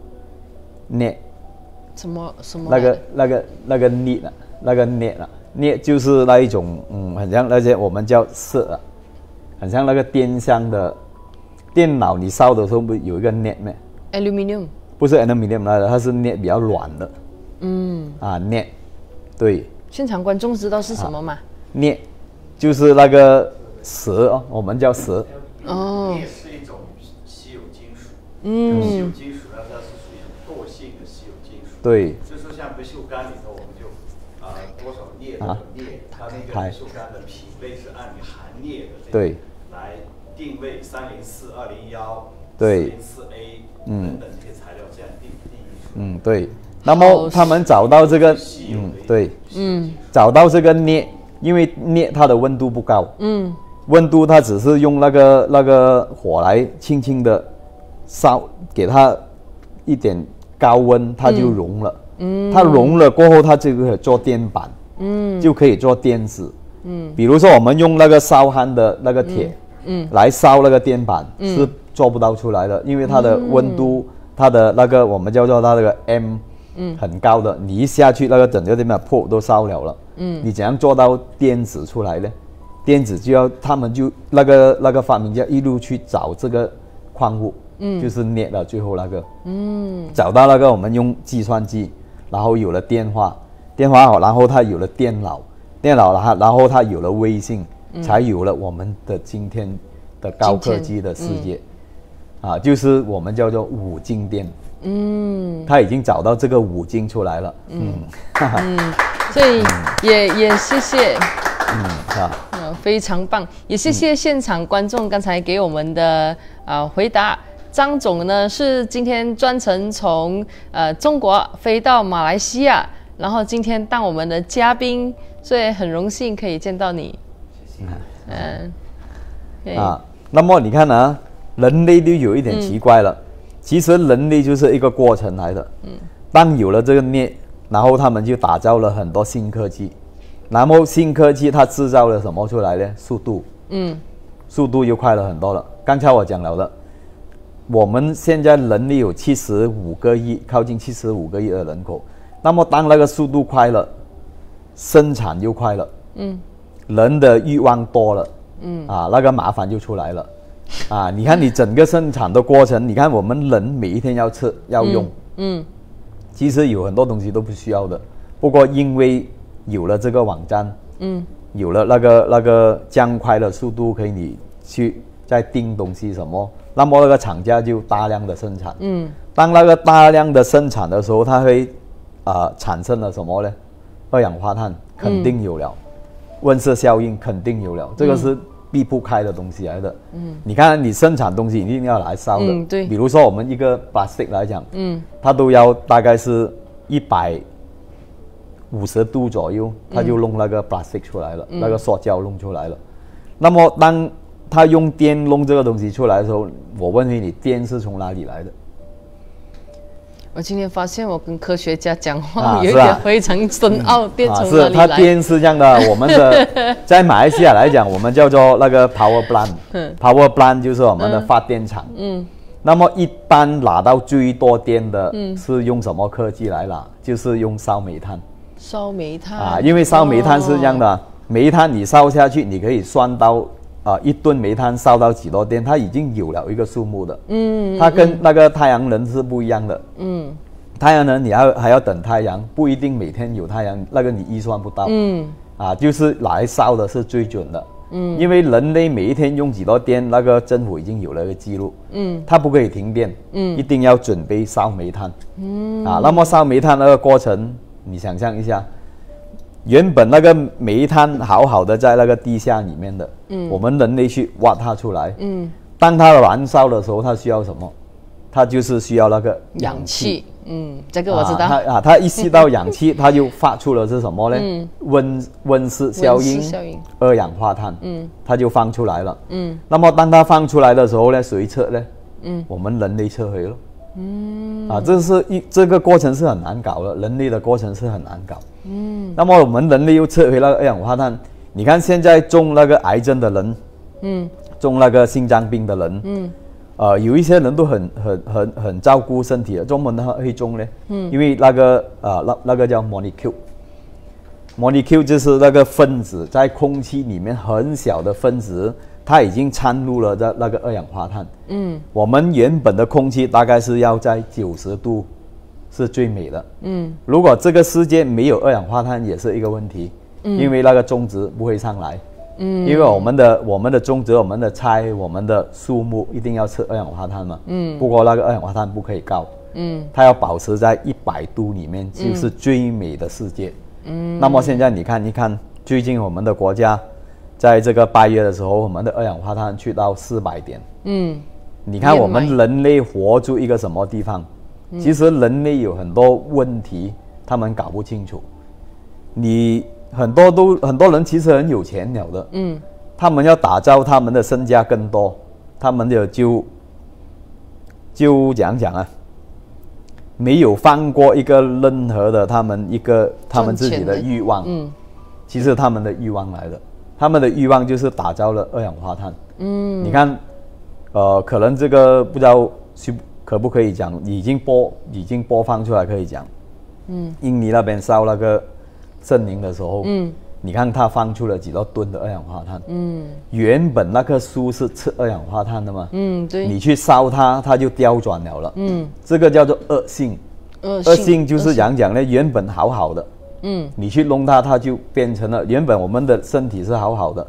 net， 什么什么？ 那个那个那个 net 啊，那个 net 啊 ，net 就是那一种，嗯，很像那些我们叫色啊，很像那个电箱的电脑，你烧的时候不有一个 net 吗 ？Aluminium。 不是 aluminium 来的，它是 net 比较软的。嗯，啊 net， 对。 现场观众知道是什么吗？ net 就是那个蛇哦，我们叫蛇。 哦。镍是一种稀有金属。嗯。稀有金属呢，它是属于惰性的稀有金属。 对。 就是说像不锈钢里头，我们就啊、呃、多少镍多少镍，它那个不锈钢的品类是按你含镍的对来定位三零四、二零幺、 对四零四 A 等等这些材料这样定定义出来。 嗯，对。那么他们找到这个，嗯，对，嗯，找到这个镍，因为镍它的温度不高，嗯，温度它只是用那个那个火来轻轻的烧，给它一点高温，它就融了，嗯，它融了过后，它就可以做电板，嗯，就可以做电子，嗯，比如说我们用那个烧焊的那个铁，嗯，嗯来烧那个电板、嗯、是做不到出来的，因为它的温度，嗯、它的那个我们叫做它那个 M。嗯，很高的，你一下去那个整个地方破都烧了了。嗯，你怎样做到电子出来呢？电子就要他们就那个那个发明家一路去找这个矿物，嗯，就是镍了最后那个，嗯，找到那个我们用计算机，然后有了电话，电话好，然后它有了电脑，电脑然后然后它有了微信， 嗯、才有了我们的今天的高科技的世界，嗯、啊，就是我们叫做五金店。嗯，他已经找到这个五金出来了。嗯， 嗯，所以也也谢谢。 嗯，啊， 呃，非常棒，也谢谢现场观众刚才给我们的啊、呃、回答。张总呢是今天专程从呃中国飞到马来西亚，然后今天当我们的嘉宾，所以很荣幸可以见到你。 谢谢。 嗯、呃， 啊，那么你看啊，人类就有一点奇怪了。嗯，其实人类就是一个过程来的。嗯，当有了这个镍，然后他们就打造了很多新科技，然后新科技它制造了什么出来呢？速度。嗯，速度又快了很多了。刚才我讲了的，我们现在人类有七十五个亿，靠近七十五个亿的人口。那么当那个速度快了，生产又快了。嗯，人的欲望多了。嗯，啊，那个麻烦就出来了。啊，你看你整个生产的过程，你看我们人每一天要吃要用，嗯，嗯其实有很多东西都不需要的，不过因为有了这个网站，嗯，有了那个那个加快的速度，可以你去再订东西什么，那么那个厂家就大量的生产，嗯，当那个大量的生产的时候，它会啊、呃、产生了什么呢？二氧化碳肯定有了，嗯、温室效应肯定有了，这个是。避不开的东西来的，嗯，你看你生产东西一定要来烧的，嗯，对，比如说我们一个 plastic 来讲，嗯，它都要大概是一百五十度左右，它就弄那个 plastic 出来了，嗯、那个塑胶弄出来了。那么当它用电弄这个东西出来的时候，我问你，你电是从哪里来的？ 我今天发现我跟科学家讲话、啊、有一点非常深奥，嗯、电从哪里来？ 啊、是它电是这样的，我们的在马来西亚来讲，我们叫做那个 power plant，power plant 就是我们的发电厂。嗯，那么一般拿到最多电的是用什么科技来拿？就是用烧煤炭。 烧煤炭啊，因为烧煤炭是这样的，哦、煤炭你烧下去，你可以算到。啊，一吨煤炭烧到几多电？它已经有了一个数目的，嗯，它跟那个太阳能是不一样的，嗯，太阳能你要还要等太阳，不一定每天有太阳，那个你预算不到，嗯，啊，就是来烧的是最准的，嗯，因为人类每一天用几多电，那个政府已经有了一个记录，嗯，它不可以停电，嗯，一定要准备烧煤炭，嗯，啊，那么烧煤炭那个过程，你想象一下。原本那个煤炭好好的在那个地下里面的，嗯，我们人类去挖它出来，嗯，当它燃烧的时候，它需要什么？它就是需要那个氧气， 氧气嗯，这个我知道。 啊，它啊，它一吸到氧气，它就发出了是什么呢？嗯，温温室效应，效应二氧化碳，嗯，它就放出来了，嗯。那么当它放出来的时候呢，谁撤呢？嗯，我们人类撤回了。嗯，啊，这是一这个过程是很难搞的，人类的过程是很难搞。嗯，那么我们人类又撤回那个二氧化碳，你看现在中那个癌症的人，嗯，中那个心脏病的人，嗯，呃，有一些人都很很很很照顾身体的，中文他会中呢，嗯，因为那个呃那那个叫 molecule，molecule 就是那个分子在空气里面很小的分子。它已经掺入了的那个二氧化碳。嗯，我们原本的空气大概是要在九十度是最美的。嗯，如果这个世界没有二氧化碳也是一个问题。嗯，因为那个种植不会上来。嗯，因为我们的我们的种植、我们的菜、我们的树木一定要吃二氧化碳嘛。嗯，不过那个二氧化碳不可以高。嗯，它要保持在一百度里面，就是最美的世界。嗯，那么现在你看一看，最近我们的国家。在这个八月的时候，我们的二氧化碳去到四百点。嗯，你看我们人类活出一个什么地方？嗯、其实人类有很多问题，他们搞不清楚。你很多都很多人其实很有钱了的，嗯，他们要打造他们的身家更多，他们就就就讲讲啊，没有放过一个任何的他们一个他们自己的欲望。嗯，其实他们的欲望来的。他们的欲望就是打造了二氧化碳。嗯，你看，呃，可能这个不知道可不可以讲，已经播已经播放出来可以讲。嗯，印尼那边烧那个森林的时候，嗯，你看它放出了几多吨的二氧化碳。嗯，原本那棵树是吃二氧化碳的嘛。嗯，对。你去烧它，它就刁转了了。嗯，这个叫做恶性。恶性, 恶性就是讲讲呢，原本好好的。嗯，你去弄它，它就变成了原本我们的身体是好好的，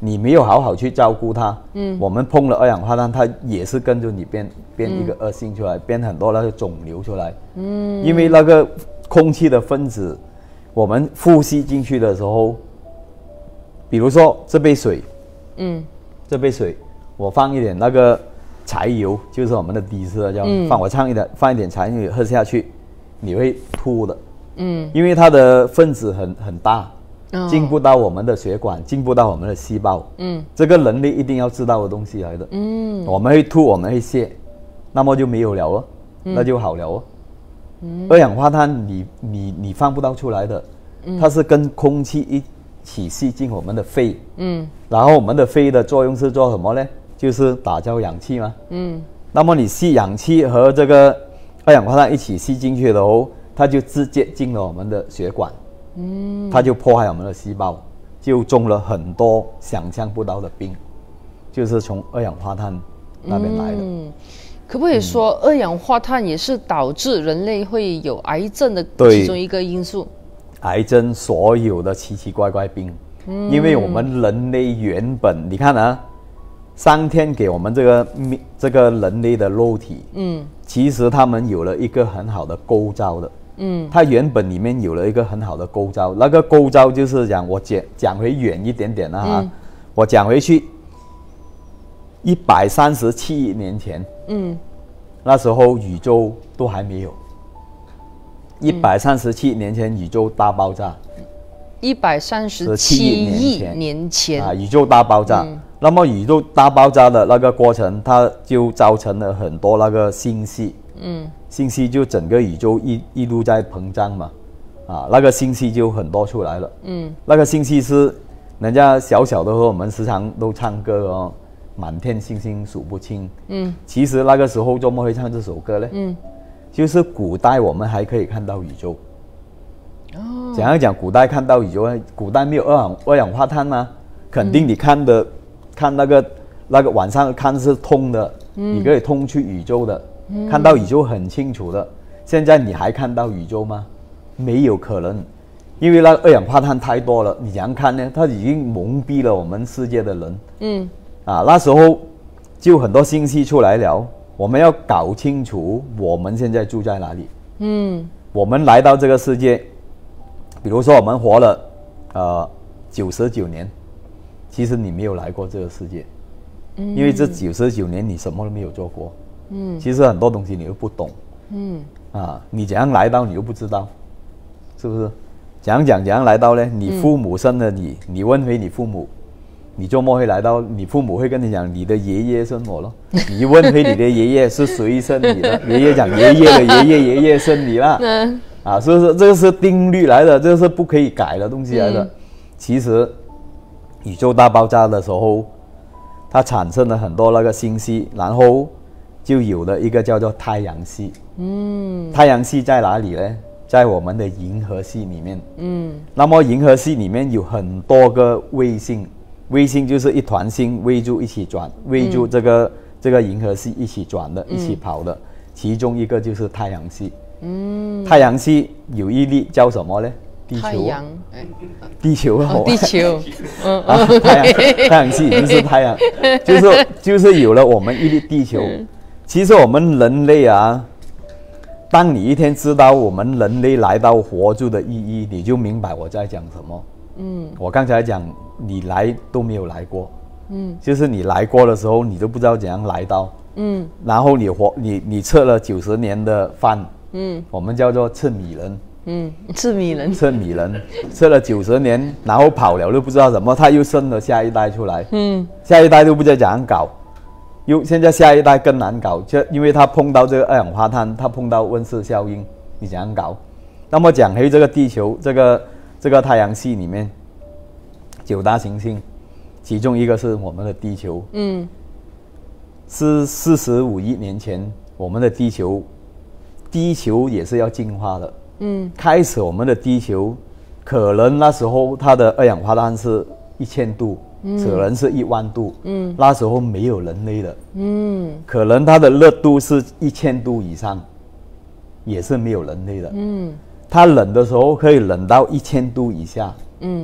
你没有好好去照顾它，嗯，我们碰了二氧化碳，它也是跟着你变变一个恶性出来，嗯、变很多那个肿瘤出来，嗯，因为那个空气的分子，我们呼吸进去的时候，比如说这杯水，嗯，这杯水我放一点那个柴油，就是我们的低色叫、嗯、放我放一点放一点柴油喝下去，你会吐的，嗯，因为它的分子很很大。进不到我们的血管，进不到我们的细胞，嗯，这个人类一定要知道的东西来的，嗯，我们会吐，我们会泻，那么就没有了哦，嗯、那就好了哦。嗯、二氧化碳你你你放不到出来的，嗯、它是跟空气一起吸进我们的肺，嗯，然后我们的肺的作用是做什么呢？就是打造氧气嘛，嗯，那么你吸氧气和这个二氧化碳一起吸进去的哦，它就直接进了我们的血管。嗯，它就破坏我们的细胞，就中了很多想象不到的病，就是从二氧化碳那边来的。嗯， 可不可以说二氧化碳也是导致人类会有癌症的其中一个因素？ 癌症所有的奇奇怪怪病，嗯、因为我们人类原本你看啊，上天给我们这个这个人类的肉体，嗯，其实他们有了一个很好的构造的。嗯，它原本里面有了一个很好的构造，那个构造就是讲我讲讲回远一点点了哈，嗯、我讲回去一百三十七亿年前，嗯，那时候宇宙都还没有，一百三十七亿年前宇宙大爆炸， 一百三十七亿年前啊，宇宙大爆炸，嗯、那么宇宙大爆炸的那个过程，它就造成了很多那个星系，嗯。星系就整个宇宙一一路在膨胀嘛，啊，那个星系就很多出来了。嗯，那个星系是人家小小的时候我们时常都唱歌哦，满天星星数不清。嗯，其实那个时候怎么会唱这首歌呢？嗯，就是古代我们还可以看到宇宙。哦，怎样讲？古代看到宇宙，古代没有二氧二氧化碳吗？肯定你看的、嗯、看那个那个晚上看是通的，嗯、你可以通去宇宙的。看到宇宙很清楚的，现在你还看到宇宙吗？没有可能，因为那二氧化碳太多了。你怎样看呢？它已经蒙蔽了我们世界的人。嗯，啊，那时候就很多信息出来了，我们要搞清楚我们现在住在哪里。嗯，我们来到这个世界，比如说我们活了呃九十九年，其实你没有来过这个世界，嗯、因为这九十九年你什么都没有做过。嗯，其实很多东西你又不懂，嗯，啊，你怎样来到你又不知道，是不是？怎样讲怎样来到呢？你父母生了你，嗯、你问回你父母，你周末会来到，你父母会跟你讲你的爷爷生我咯。你问回你的爷爷是谁生你的，爷爷讲爷爷的爷爷爷爷生你了，嗯、啊，是不是？这个是定律来的，这个是不可以改的东西来的。嗯、其实宇宙大爆炸的时候，它产生了很多那个星系，然后就有了一个叫做太阳系。嗯，太阳系在哪里呢？在我们的银河系里面。嗯，那么银河系里面有很多个卫星，卫星就是一团星围住一起转，围住这个、嗯、这个银河系一起转的，一起跑的。嗯、其中一个就是太阳系。嗯，太阳系有一粒叫什么呢？地球。太阳，哎，地球哦， 地球。嗯啊，太阳，太阳系就是太阳，就是就是有了我们一粒地球。嗯、其实我们人类啊，当你一天知道我们人类来到活着的意义，你就明白我在讲什么。嗯，我刚才讲你来都没有来过，嗯，就是你来过的时候，你都不知道怎样来到，嗯，然后你活你你吃了九十年的饭，嗯，我们叫做吃米人， 嗯，吃米人， 吃米人，吃了九十年，然后跑了都不知道什么，他又生了下一代出来，嗯，下一代都不知道怎样搞。又现在下一代更难搞，就因为他碰到这个二氧化碳，他碰到温室效应，你怎样搞？那么讲回这个地球，这个这个太阳系里面九大行星，其中一个是我们的地球，嗯，是四十五亿年前我们的地球，地球也是要进化的，嗯，开始我们的地球可能那时候它的二氧化碳是一千度。可能是一万度，嗯，那时候没有人类的，嗯，可能它的热度是一千度以上，也是没有人类的，嗯，它冷的时候可以冷到一千度以下，嗯，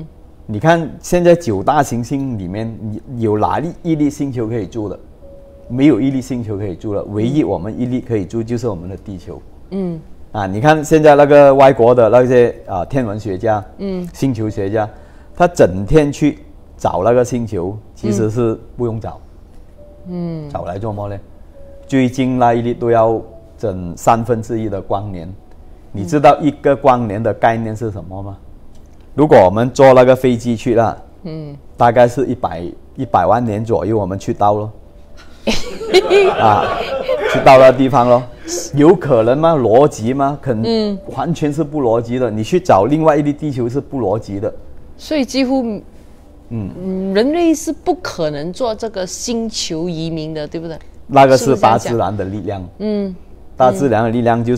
你看现在九大行星里面，有哪粒一粒星球可以住的？没有一粒星球可以住了，唯一我们一粒可以住就是我们的地球。嗯，啊，你看现在那个外国的那些啊天文学家，嗯，星球学家，他整天去找那个星球，其实是不用找。嗯，找来做么呢？最近那一粒都要整三分之一的光年。你知道一个光年的概念是什么吗？如果我们坐那个飞机去了，嗯，大概是一百一百万年左右，我们去到咯。啊，去到那地方咯，有可能吗？逻辑吗？肯，嗯，完全是不逻辑的。你去找另外一粒地球是不逻辑的。 所以几乎，嗯，人类是不可能做这个星球移民的，对不对？ 那个是大自然的力量。嗯，大自然的力量就是。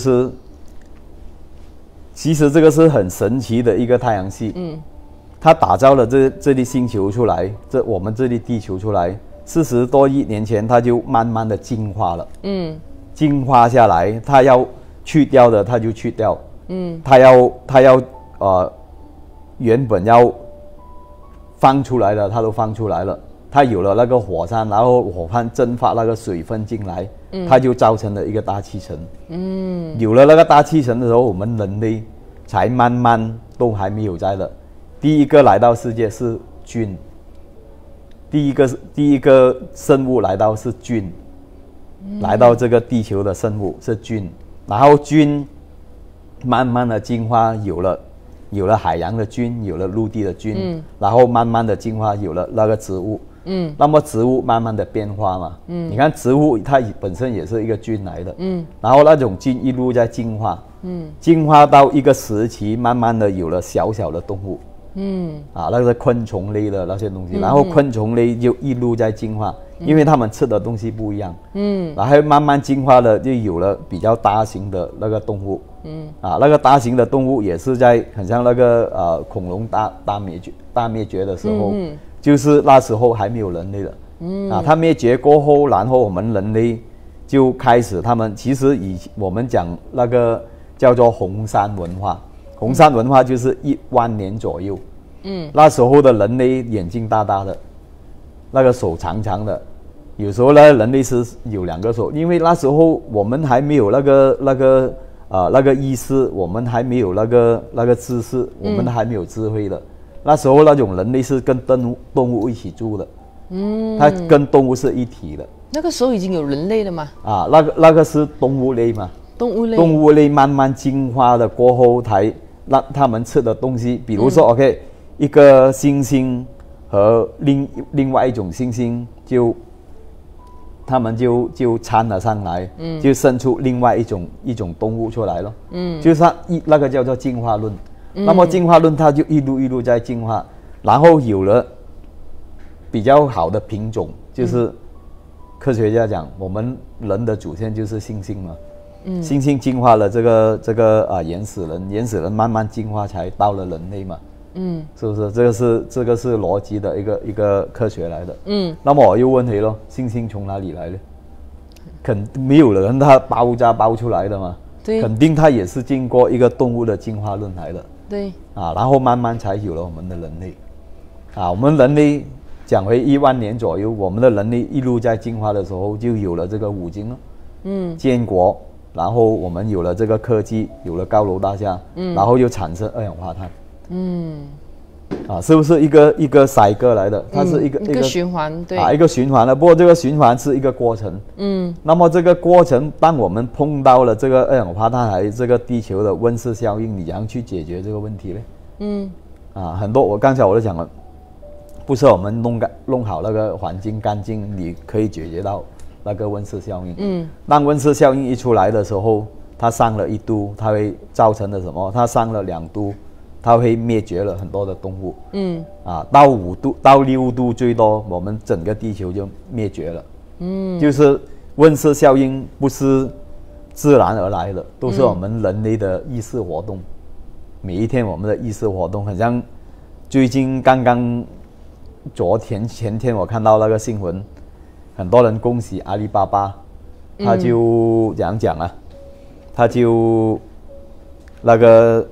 其实这个是很神奇的一个太阳系，嗯，它打造了这这粒星球出来，这我们这粒地球出来，四十多亿年前它就慢慢的进化了，嗯，进化下来，它要去掉的它就去掉，嗯，它要它要呃原本要放出来的它都放出来了，它有了那个火山，然后火山蒸发那个水分进来，嗯，它就造成了一个大气层，嗯，有了那个大气层的时候，我们人类才慢慢都还没有在的。第一个来到世界是菌，第一个第一个生物来到是菌，嗯，来到这个地球的生物是菌，然后菌慢慢的进化，有了有了海洋的菌，有了陆地的菌，嗯，然后慢慢的进化有了那个植物，嗯，那么植物慢慢的变化嘛，嗯，你看植物它本身也是一个菌来的，嗯，然后那种菌一路在进化，嗯，进化到一个时期，慢慢的有了小小的动物，嗯，啊，那个昆虫类的那些东西，嗯，然后昆虫类就一路在进化，嗯，因为他们吃的东西不一样，嗯，然后慢慢进化了，就有了比较大型的那个动物，嗯，啊，那个大型的动物也是在很像那个呃恐龙大大灭绝大灭绝的时候，嗯，就是那时候还没有人类了，嗯，啊，它灭绝过后，然后我们人类就开始，他们其实以我们讲那个叫做红山文化。红山文化就是一万年左右，嗯，那时候的人类眼睛大大的，那个手长长的，有时候呢人类是有两个手，因为那时候我们还没有那个那个呃那个意识，我们还没有那个那个知识，我们还没有智慧的，嗯，那时候那种人类是跟动物动物一起住的，嗯，它跟动物是一体的。 那个时候已经有人类了吗？ 啊，那个那个是动物类嘛， 动物类， 动物类慢慢进化了过后才。让他们吃的东西，比如说、嗯、，OK， 一个猩猩和另另外一种猩猩就，他们就就掺了上来，嗯，就生出另外一种一种动物出来了，嗯，就是它一那个叫做进化论，嗯，那么进化论它就一路一路在进化，然后有了比较好的品种，就是科学家讲，我们人的祖先就是猩猩嘛。嗯，猩猩进化了这个这个啊原始人，原始人慢慢进化才到了人类嘛，嗯，是不是？这个是这个是逻辑的一个一个科学来的，嗯。那么我又问题了，猩猩从哪里来的？肯没有人他包扎包出来的嘛，对，肯定他也是经过一个动物的进化论来的，对，啊，然后慢慢才有了我们的人类，啊，我们人类讲回一万年左右，我们的人类一路在进化的时候就有了这个五经了，嗯，建国。然后我们有了这个科技，有了高楼大厦，嗯，然后又产生二氧化碳，嗯，啊，是不是一个一个 cycle 来的？它是一个、 嗯、一个循环，对， 啊，一个循环的。不过这个循环是一个过程，嗯，那么这个过程，当我们碰到了这个二氧化碳还有这个地球的温室效应，你怎样去解决这个问题呢？嗯，啊，很多我刚才我都讲了，不是我们弄干弄好那个环境干净，你可以解决到。那个温室效应，嗯，当温室效应一出来的时候，它上了一度，它会造成了什么？它上了两度，它会灭绝了很多的动物，嗯，啊，到五度到六度最多，我们整个地球就灭绝了，嗯，就是温室效应不是自然而来的，都是我们人类的意识活动，嗯，每一天我们的意识活动，很像最近刚刚昨天前天我看到那个新闻。很多人恭喜阿里巴巴，他就怎样讲啊？他就那个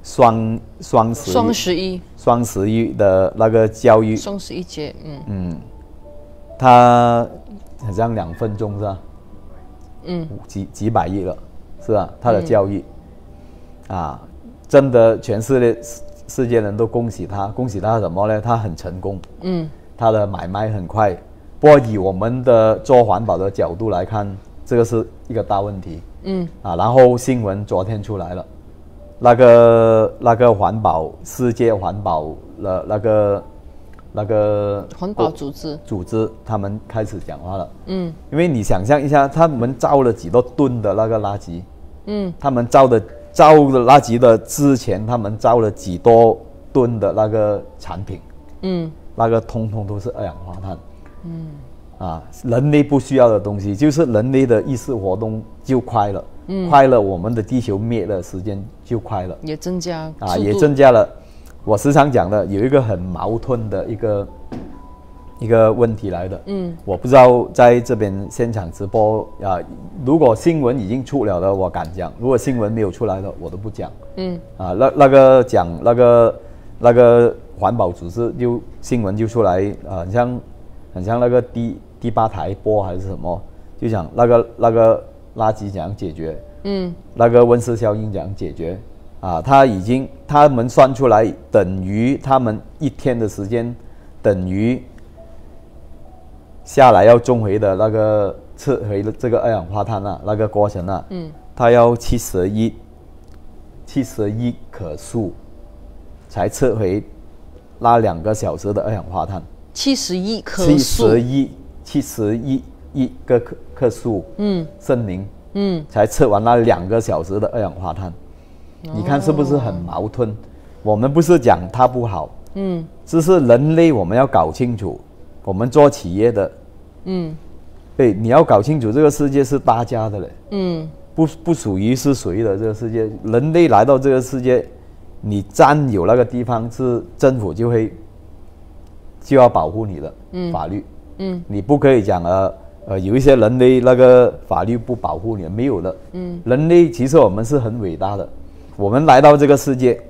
双双十双十一双十一的那个教育， 双十一节，嗯嗯，它好像两分钟是吧？ 嗯， 几几百亿了，是吧？它的教育，嗯、啊，真的全世界世界人都恭喜他，恭喜他什么呢？他很成功， 嗯， 他的买卖很快。不过以我们的做环保的角度来看，这个是一个大问题， 嗯， 啊，然后新闻昨天出来了。那个那个环保世界环保了那个那个环保组织组织，他们开始讲话了。 嗯， 因为你想象一下，他们造了几多吨的那个垃圾？ 嗯， 他们造的造的垃圾的之前，他们造了几多吨的那个产品？ 嗯， 那个通通都是二氧化碳。嗯，啊，人类不需要的东西，就是人类的意识活动就快了。嗯，快了，我们的地球灭的时间就快了， 也增加啊，也增加了。我时常讲的有一个很矛盾的一个一个问题来的。嗯，我不知道在这边现场直播啊，如果新闻已经出了的，我敢讲；如果新闻没有出来的，我都不讲。嗯，啊，那那个讲那个那个环保组织就新闻就出来啊，很像很像那个第第八台播还是什么，就讲那个那个。垃圾怎样解决？嗯，那个温室效应怎样解决？啊，他已经他们算出来，等于他们一天的时间，等于下来要种回的那个撤回的这个二氧化碳啊，那个过程啊，嗯，他要七十亿七十亿可数才撤回那两个小时的二氧化碳。 七十亿可数，七数， 十亿，七十亿。一个克克数，嗯，森林，嗯，才测完那两个小时的二氧化碳，哦、你看是不是很矛盾？我们不是讲它不好，嗯，只是人类我们要搞清楚，我们做企业的，嗯，对，你要搞清楚这个世界是大家的嘞，嗯，不不属于是谁的这个世界，人类来到这个世界，你占有那个地方是政府就会就要保护你的、嗯、法律，嗯，你不可以讲呃。呃，有一些人类那个法律不保护你，没有的。嗯，人类其实我们是很伟大的，我们来到这个世界，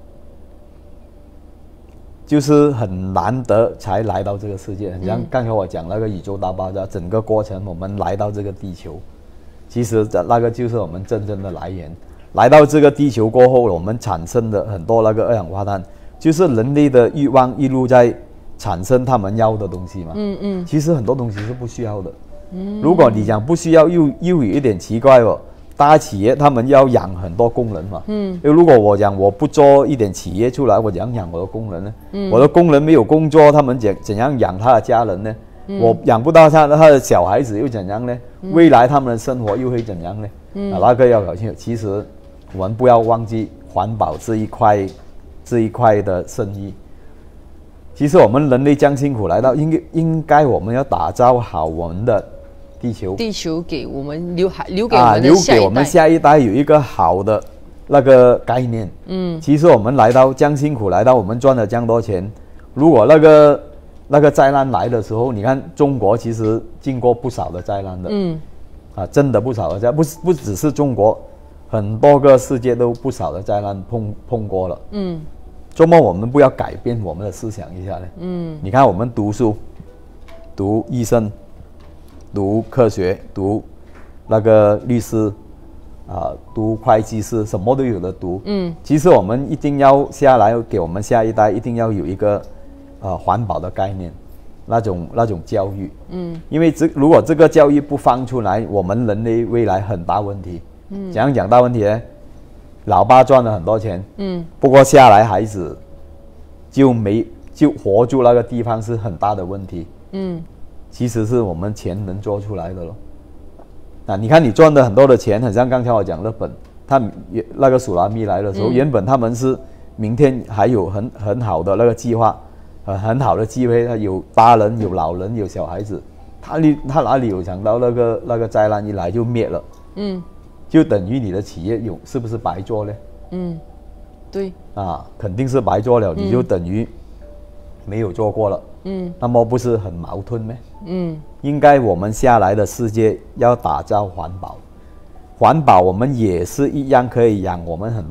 就是很难得才来到这个世界。像刚才我讲那个宇宙大爆炸，整个过程我们来到这个地球，其实那个就是我们真正的来源。来到这个地球过后，我们产生的很多那个二氧化碳，就是人类的欲望一路在产生他们要的东西嘛。嗯嗯，其实很多东西是不需要的。嗯，如果你讲不需要，又又有一点奇怪哦。大企业他们要养很多工人嘛。嗯，因为如果我讲我不做一点企业出来，我怎样养我的工人呢？嗯，我的工人没有工作，他们怎怎样养他的家人呢？嗯，我养不到他他的小孩子又怎样呢？嗯，未来他们的生活又会怎样呢？嗯，啊，那个要搞清楚。其实我们不要忘记环保这一块这一块的生意。其实我们人类这样辛苦来到，应该应该我们要打造好我们的地球， 地球给我们留还留给我们的下一代， 啊，留给我们下一代有一个好的那个概念。嗯，其实我们来到这样辛苦来到，我们赚了这样多钱，如果那个那个灾难来的时候，你看中国其实经过不少的灾难的。嗯，啊，真的不少的灾难，不是不只是中国，很多个世界都不少的灾难碰碰过了。嗯。周末我们不要改变我们的思想一下呢？嗯，你看我们读书，读医生，读科学，读那个律师，啊、呃，读会计师，什么都有的读。嗯，其实我们一定要下来给我们下一代，一定要有一个呃环保的概念，那种那种教育。嗯，因为这如果这个教育不放出来，我们人类未来很大问题。嗯，怎样讲大问题呢？老爸赚了很多钱，嗯，不过下来孩子就没就活住那个地方是很大的问题，嗯，其实是我们钱能做出来的咯。啊，你看你赚的很多的钱，很像刚才我讲日本，他那个苏拉密来的时候，嗯，原本他们是明天还有很很好的那个计划，呃，很好的机会，他有大人有老人有小孩子，他里他哪里有想到那个那个灾难一来就灭了，嗯。就等于你的企业有是不是白做呢？嗯， 对啊，肯定是白做了，你就等于没有做过了。嗯，那么不是很矛盾吗？嗯，应该我们下来的世界要打造环保，环保我们也是一样可以养我们很多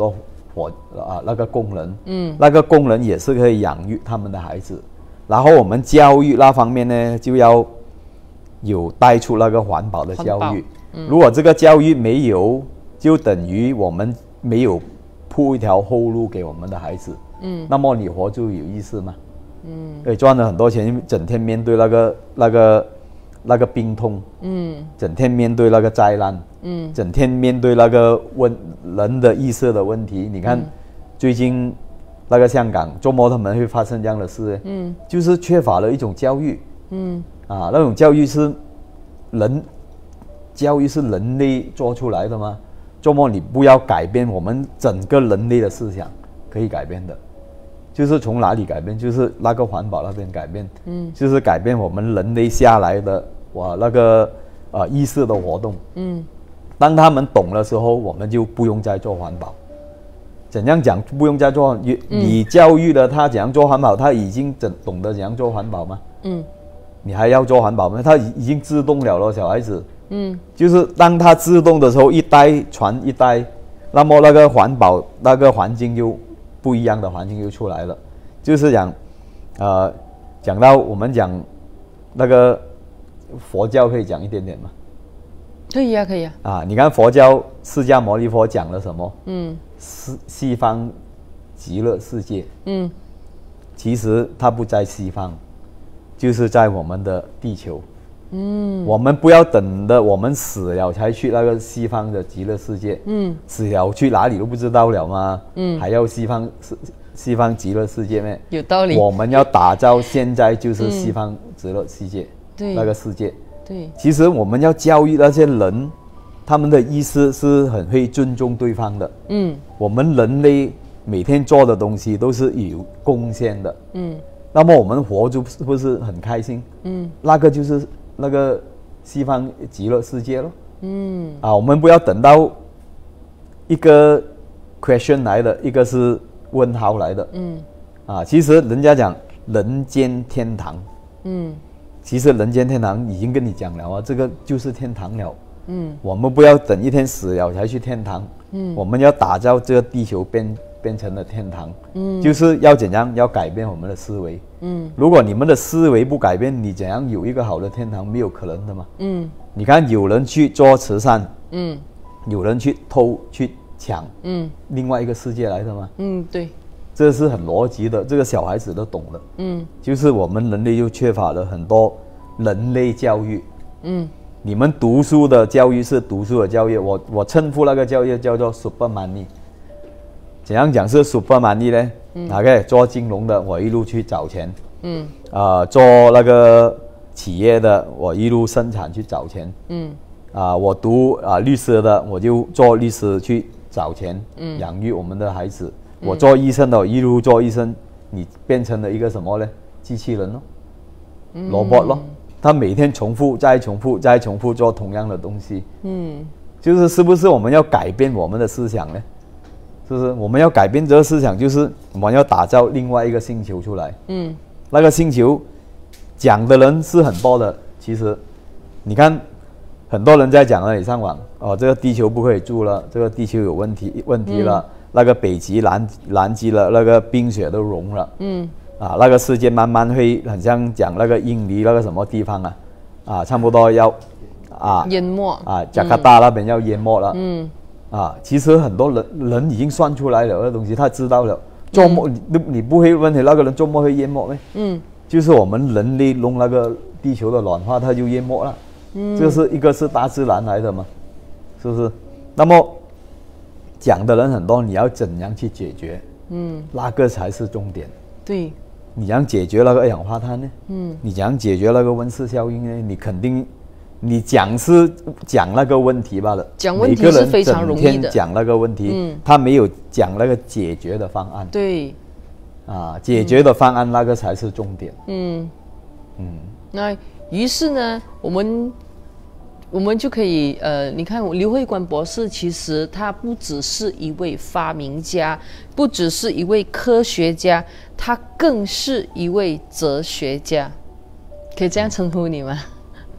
伙啊那个工人，嗯，那个工人也是可以养育他们的孩子。然后我们教育那方面呢，就要有带出那个环保的教育。嗯、如果这个教育没有，就等于我们没有铺一条后路给我们的孩子。嗯，那么你活就有意思吗？嗯，对，赚了很多钱，整天面对那个那个那个病痛，嗯，整天面对那个灾难，嗯，整天面对那个问人的意识的问题。你看，嗯、最近那个香港周末他们会发生这样的事，嗯，就是缺乏了一种教育，嗯，啊，那种教育是人教育是人类做出来的吗？周末你不要改变我们整个人类的思想，可以改变的。就是从哪里改变？就是那个环保那边改变，嗯，就是改变我们人类下来的哇那个呃意识的活动，嗯，当他们懂的时候，我们就不用再做环保。怎样讲不用再做？你、嗯、你教育了他怎样做环保，他已经怎懂得怎样做环保吗？嗯，你还要做环保吗？他已经自动了咯，小孩子，嗯，就是当他自动的时候，一代传一代，那么那个环保那个环境就。不一样的环境就出来了，就是讲，呃，讲到我们讲那个佛教可以讲一点点吗？ 可以啊，可以啊。 啊，你看佛教释迦牟尼佛讲了什么？嗯，西西方极乐世界。嗯，其实它不在西方，就是在我们的地球。嗯，我们不要等的我们死了才去那个西方的极乐世界。嗯，死了去哪里都不知道了吗？嗯，还要西方西方极乐世界咩？ 有道理。 我们要打造现在就是西方极乐世界，对、嗯、那个世界。 对， 其实我们要教育那些人，他们的意思是很会尊重对方的。嗯，我们人类每天做的东西都是有贡献的。嗯，那么我们活着是不是很开心？嗯，那个就是。那个西方极乐世界咯，嗯，啊，我们不要等到一个 question 来的，一个是问号来的，嗯，啊，其实人家讲人间天堂，嗯，其实人间天堂已经跟你讲了啊，这个就是天堂了，嗯，我们不要等一天死了才去天堂，嗯，我们要打造这个地球变变成了天堂，嗯，就是要怎样要改变我们的思维。嗯，如果你们的思维不改变，你怎样有一个好的天堂？没有可能的嘛。嗯，你看有人去做慈善，嗯，有人去偷去抢，嗯，另外一个世界来的嘛。嗯，对，这是很逻辑的，这个小孩子都懂的。嗯，就是我们人类就缺乏了很多人类教育。嗯，你们读书的教育是读书的教育，我我称呼那个教育叫做 super money。怎样讲是 super money 呢？嗯 OK， 做金融的我一路去找钱，嗯，呃，做那个企业的我一路生产去找钱，嗯，啊、呃，我读啊、呃、律师的我就做律师去找钱，嗯，养育我们的孩子。嗯、我做医生的我一路做医生，你变成了一个什么呢？机器人咯，嗯 ，robot 咯，他每天重复再重复再重复做同样的东西，嗯，就是是不是我们要改变我们的思想呢？是不是我们要改变这个思想？就是我们要打造另外一个星球出来。嗯，那个星球讲的人是很多的。其实，你看，很多人在讲了，你上网哦，这个地球不可以住了，这个地球有问题问题了，嗯、那个北极南南极了，那个冰雪都融了。嗯，啊，那个世界慢慢会很像讲那个印尼那个什么地方啊，啊，差不多要啊淹没啊，加卡达那边要淹没了。嗯。啊，其实很多人人已经算出来了那东西，他知道了。周末、嗯、你你不会问题那个人周末会淹没没？嗯，就是我们人类弄那个地球的暖化，它就淹没了。嗯，这是一个是大自然来的嘛，是不是？那么讲的人很多，你要怎样去解决？嗯，那个才是重点。 对， 你怎样解决那个二氧化碳呢？嗯，你怎样解决那个温室效应呢？你肯定。你讲是讲那个问题罢了， 讲问题是非常容易的。 每个人整天讲那个问题，嗯，他没有讲那个解决的方案。 对， 啊，解决的方案、嗯、那个才是重点。嗯嗯，那于是呢，我们我们就可以呃，你看刘慧官博士，其实他不只是一位发明家，不只是一位科学家，他更是一位哲学家，可以这样称呼你吗？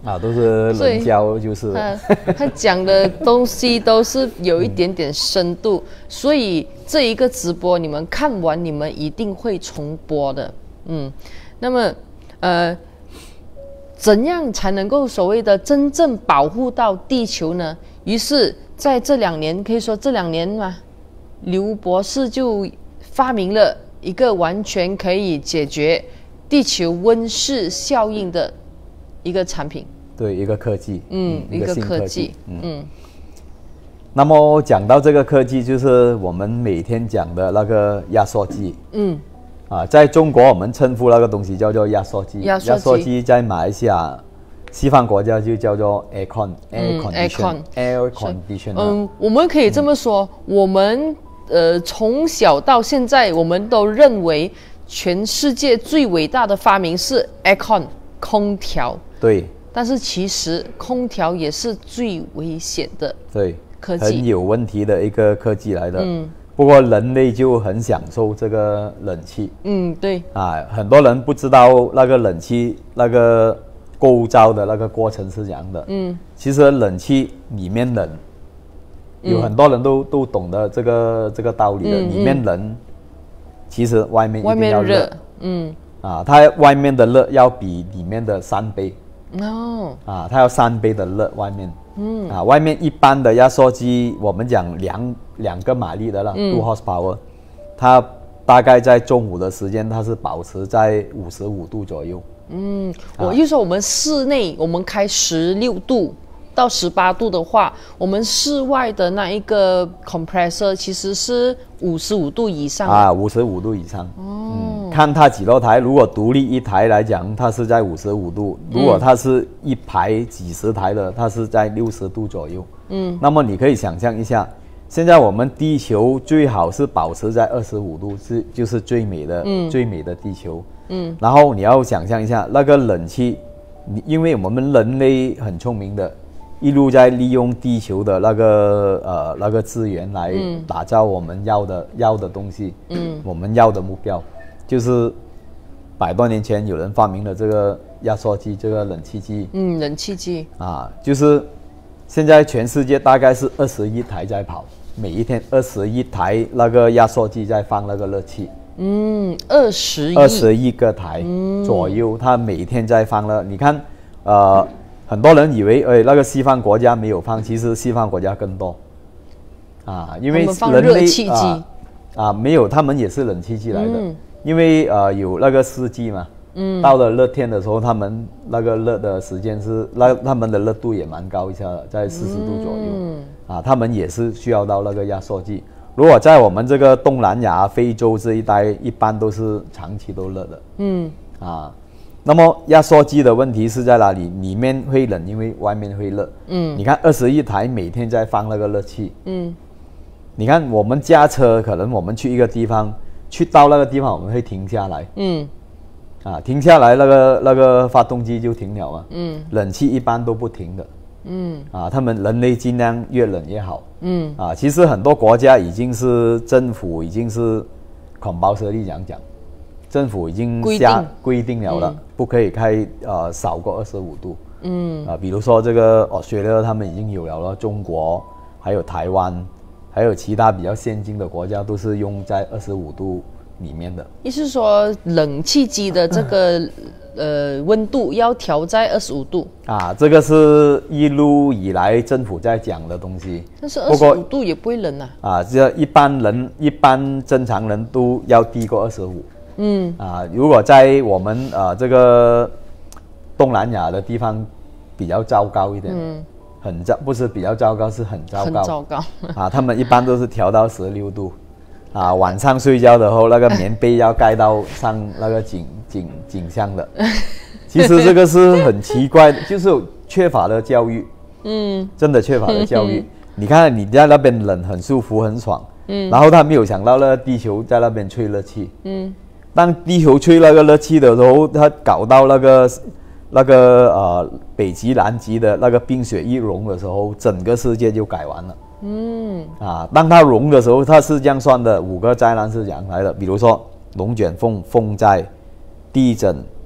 啊，都是冷胶，就是他他讲的东西都是有一点点深度，所以这一个直播你们看完，你们一定会重播的。嗯，那么呃，怎样才能够所谓的真正保护到地球呢？于是在这两年，可以说这两年嘛，刘博士就发明了一个完全可以解决地球温室效应的一个产品， 对，一个科技， 嗯，一个新科技， 嗯。 嗯那么讲到这个科技，就是我们每天讲的那个压缩机， 嗯， 啊，在中国我们称呼那个东西叫做压缩机， 压缩机机在马来西亚、西方国家就叫做 aircon，air 嗯 condition，air conditioner。 嗯，我们可以这么说，嗯、我们呃从小到现在，我们都认为全世界最伟大的发明是 aircon 空调， 对。 但是其实空调也是最危险的， 对， 科技很有问题的一个科技来的。 嗯。 不过人类就很享受这个冷气。 嗯，对。 啊，很多人不知道那个冷气那个构造的那个过程是怎样的。嗯。其实冷气里面冷，有很多人都、嗯、都懂得这个这个道理的。嗯、里面冷，其实外面一定要热。嗯。啊，它外面的热要比里面的三倍。哦。啊，它要三倍的热外面。嗯。啊，外面一般的压缩机，我们讲两两个马力的了，嗯 two horsepower， 它大概在中午的时间，它是保持在五十五度左右。嗯， 我就说我们室内我们开十六度到十八度的话，我们室外的那一个 compressor 其实是五十五度以上啊，五十五度以上。哦、嗯，看它几多台，如果独立一台来讲，它是在五十五度；如果它是一排几十台的，它是在六十度左右。嗯，那么你可以想象一下，现在我们地球最好是保持在二十五度，是就是最美的、嗯、最美的地球。嗯，然后你要想象一下那个冷气，你因为我们人类很聪明的。一路在利用地球的那个呃那个资源来打造我们要的、嗯、要的东西，嗯，我们要的目标，就是百多年前有人发明了这个压缩机，这个冷气机， 嗯，冷气机啊，就是现在全世界大概是二十一台在跑，每一天二十一台那个压缩机在放那个热气， 嗯，二十二十一个台左右，它每天在放了，你看，呃。很多人以为，哎，那个西方国家没有放，其实西方国家更多，啊，因为人类啊啊没有，他们也是冷气机来的，嗯、因为呃有那个四季嘛，嗯，到了热天的时候，他们那个热的时间是那他们的热度也蛮高一下的，在四十度左右，嗯、啊，他们也是需要到那个压缩机。如果在我们这个东南亚、非洲这一带，一般都是长期都热的，嗯，啊。那么压缩机的问题是在哪里？里面会冷，因为外面会热。嗯，你看二十一台每天在放那个热气。嗯，你看我们驾车，可能我们去一个地方，去到那个地方我们会停下来。嗯，啊，停下来那个那个发动机就停了嘛。嗯，冷气一般都不停的。嗯，啊，他们人类尽量越冷越好。嗯，啊，其实很多国家已经是政府已经是恐包设立讲讲。政府已经下规定了了，嗯、不可以开呃少过二十五度。嗯，啊、呃，比如说这个澳大利亚他们已经有了了，中国还有台湾，还有其他比较先进的国家都是用在二十五度里面的。 意思是说，冷气机的这个、嗯、呃温度要调在二十五度啊，这个是一路以来政府在讲的东西。 但是二十五度也不会冷啊。 啊，这一般人一般正常人都要低过二十五。嗯啊，如果在我们呃这个东南亚的地方比较糟糕一点，嗯，很糟不是比较糟糕，是很糟糕， 很糟糕啊！他们一般都是调到十六度，啊，晚上睡觉的时候那个棉被要盖到上那个颈颈颈项的。其实这个是很奇怪的，就是缺乏了教育，嗯，真的缺乏了教育。你看你在那边冷很舒服很爽，嗯，然后他没有想到那个地球在那边吹热气，嗯。当地球吹那个热气的时候，它搞到那个那个呃北极、南极的那个冰雪一融的时候，整个世界就改完了。嗯，啊，当它融的时候，它是这样算的，五个灾难是这样来的，比如说龙卷风、风灾、地震，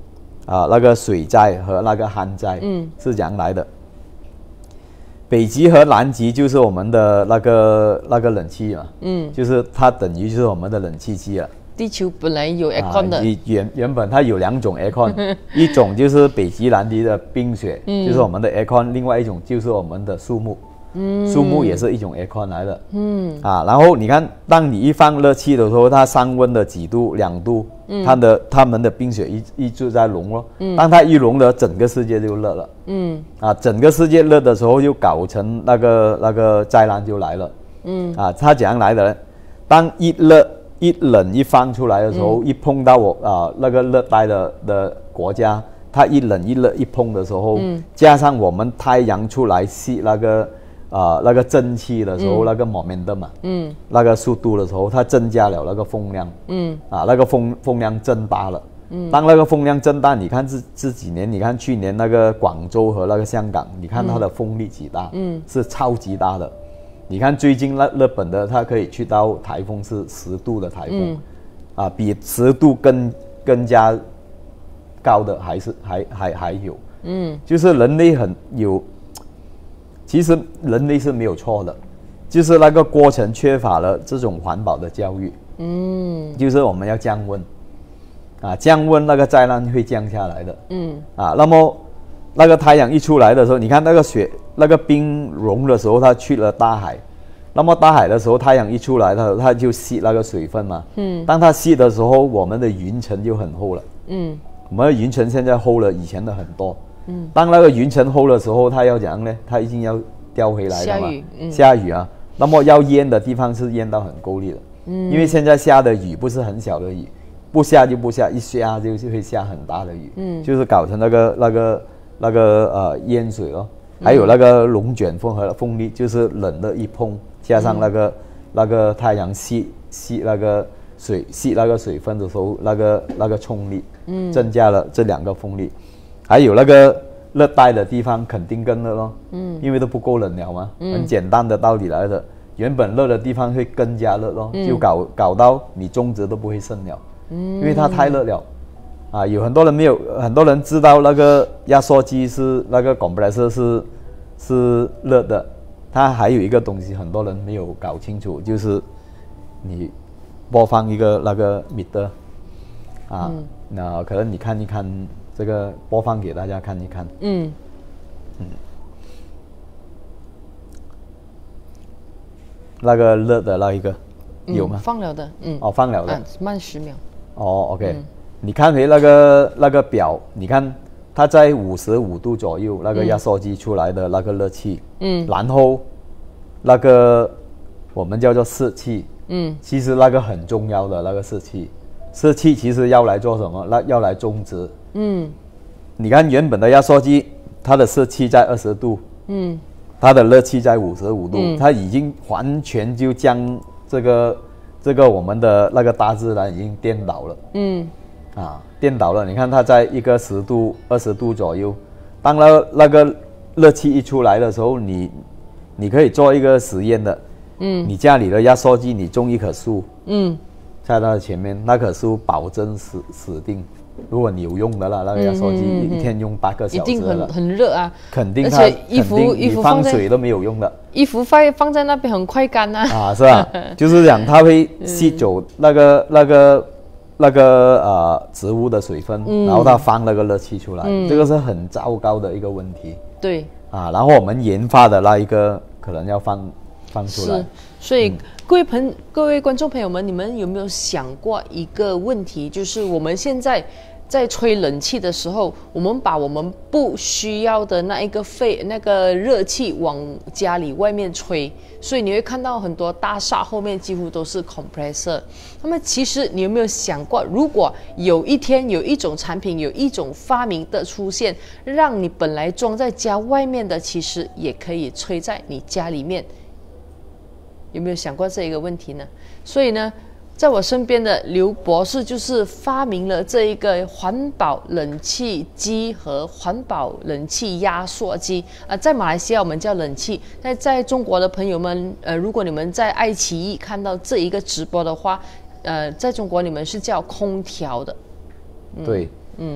啊那个水灾和那个旱灾，嗯，是这样来的。北极和南极就是我们的那个那个冷气嘛，嗯，就是它等于就是我们的冷气机了。 地球本来有 aircon 的， 啊、原原本它有两种 aircon， 一种就是北极南极的冰雪，嗯、就是我们的 aircon， 另外一种就是我们的树木，嗯，树木也是一种 aircon 来的，嗯，啊，然后你看，当你一放热气的时候，它升温了几度、两度，嗯，它的它们的冰雪一一直在融咯，嗯，当它一融了，整个世界就热了，嗯，啊，整个世界热的时候，就搞成那个那个灾难就来了，嗯，啊，它怎样来的呢？当一热一冷一放出来的时候，嗯、一碰到我啊、呃、那个热带的的国家，它一冷一热一碰的时候，嗯、加上我们太阳出来吸那个啊、呃、那个蒸汽的时候，嗯、那个 momentum 嘛，嗯，那个速度的时候，它增加了那个风量，嗯，啊那个风风量增大了，嗯，当那个风量增大，你看这这几年，你看去年那个广州和那个香港，你看它的风力几大，嗯，是超级大的。你看最近那日本的，它可以去到台风是十度的台风，嗯、啊，比十度更更加高的还是还还还有，嗯，就是人类很有，其实人类是没有错的，就是那个过程缺乏了这种环保的教育，嗯，就是我们要降温，啊，降温那个灾难会降下来的，嗯，啊，那么那个太阳一出来的时候，你看那个雪。那个冰融的时候，它去了大海，那么大海的时候，太阳一出来，它它就吸那个水分嘛。嗯。当它吸的时候，我们的云层就很厚了。嗯。我们的云层现在厚了以前的很多。嗯。当那个云层厚的时候，它要怎样呢？它一定要掉回来的嘛。下雨。嗯。下雨啊，那么要淹的地方是淹到很够力的。嗯。因为现在下的雨不是很小的雨，不下就不下，一下就会下很大的雨。嗯。就是搞成那个那个那个呃淹水咯。还有那个龙卷风和风力，就是冷的一碰，加上那个、嗯、那个太阳吸吸那个水吸那个水分的时候，那个那个冲力，嗯，增加了这两个风力。还有那个热带的地方肯定更热咯，嗯，因为都不够冷了嘛，嗯、很简单的道理来的。原本热的地方会更加热咯，嗯、就搞搞到你种植都不会生了，嗯，因为它太热了。啊，有很多人没有，很多人知道那个压缩机是那个 compressor 是是热的，它还有一个东西很多人没有搞清楚，就是你播放一个那个 meter 啊，嗯、那可能你看一看这个播放给大家看一看，嗯嗯，那个热的那一个、嗯、有吗？ 放了的，嗯， 哦，放了的， 啊、慢十秒， 哦 ，OK。嗯，你看回那个那个表，你看它在五十五度左右，那个压缩机出来的那个热气，嗯，然后那个我们叫做湿气，嗯，其实那个很重要的那个湿气，湿气其实要来做什么？那要来种植，嗯，你看原本的压缩机，它的湿气在二十度，嗯，它的热气在五十五度，嗯、它已经完全就将这个这个我们的那个大自然已经颠倒了，嗯。啊，颠倒了！你看它在一个十度、二十度左右，当那那个热气一出来的时候，你你可以做一个实验的，嗯，你家里的压缩机，你种一棵树，嗯，在它的前面，那棵树保证死死定。如果你有用的啦，那个压缩机、嗯嗯嗯、一天用八个小时， 一定很很热啊， 肯定它， 而且衣服衣服放水都没有用的， 衣服放放在那边很快干啊， 啊，是吧？就是讲它会吸走那个那个。那个呃植物的水分，嗯、然后它放那个热气出来，嗯、这个是很糟糕的一个问题。 对啊，然后我们研发的那一个可能要放放出来。 是，所以、嗯、各位朋各位观众朋友们，你们有没有想过一个问题？就是我们现在在吹冷气的时候，我们把我们不需要的那一个废那个热气往家里外面吹，所以你会看到很多大厦后面几乎都是 compressor。那么其实你有没有想过，如果有一天有一种产品，有一种发明的出现，让你本来装在家外面的，其实也可以吹在你家里面？有没有想过这一个问题呢？所以呢，在我身边的刘博士就是发明了这一个环保冷气机和环保冷气压缩机啊、呃，在马来西亚我们叫冷气，在在中国的朋友们，呃，如果你们在爱奇艺看到这一个直播的话，呃，在中国你们是叫空调的。 嗯、对，嗯，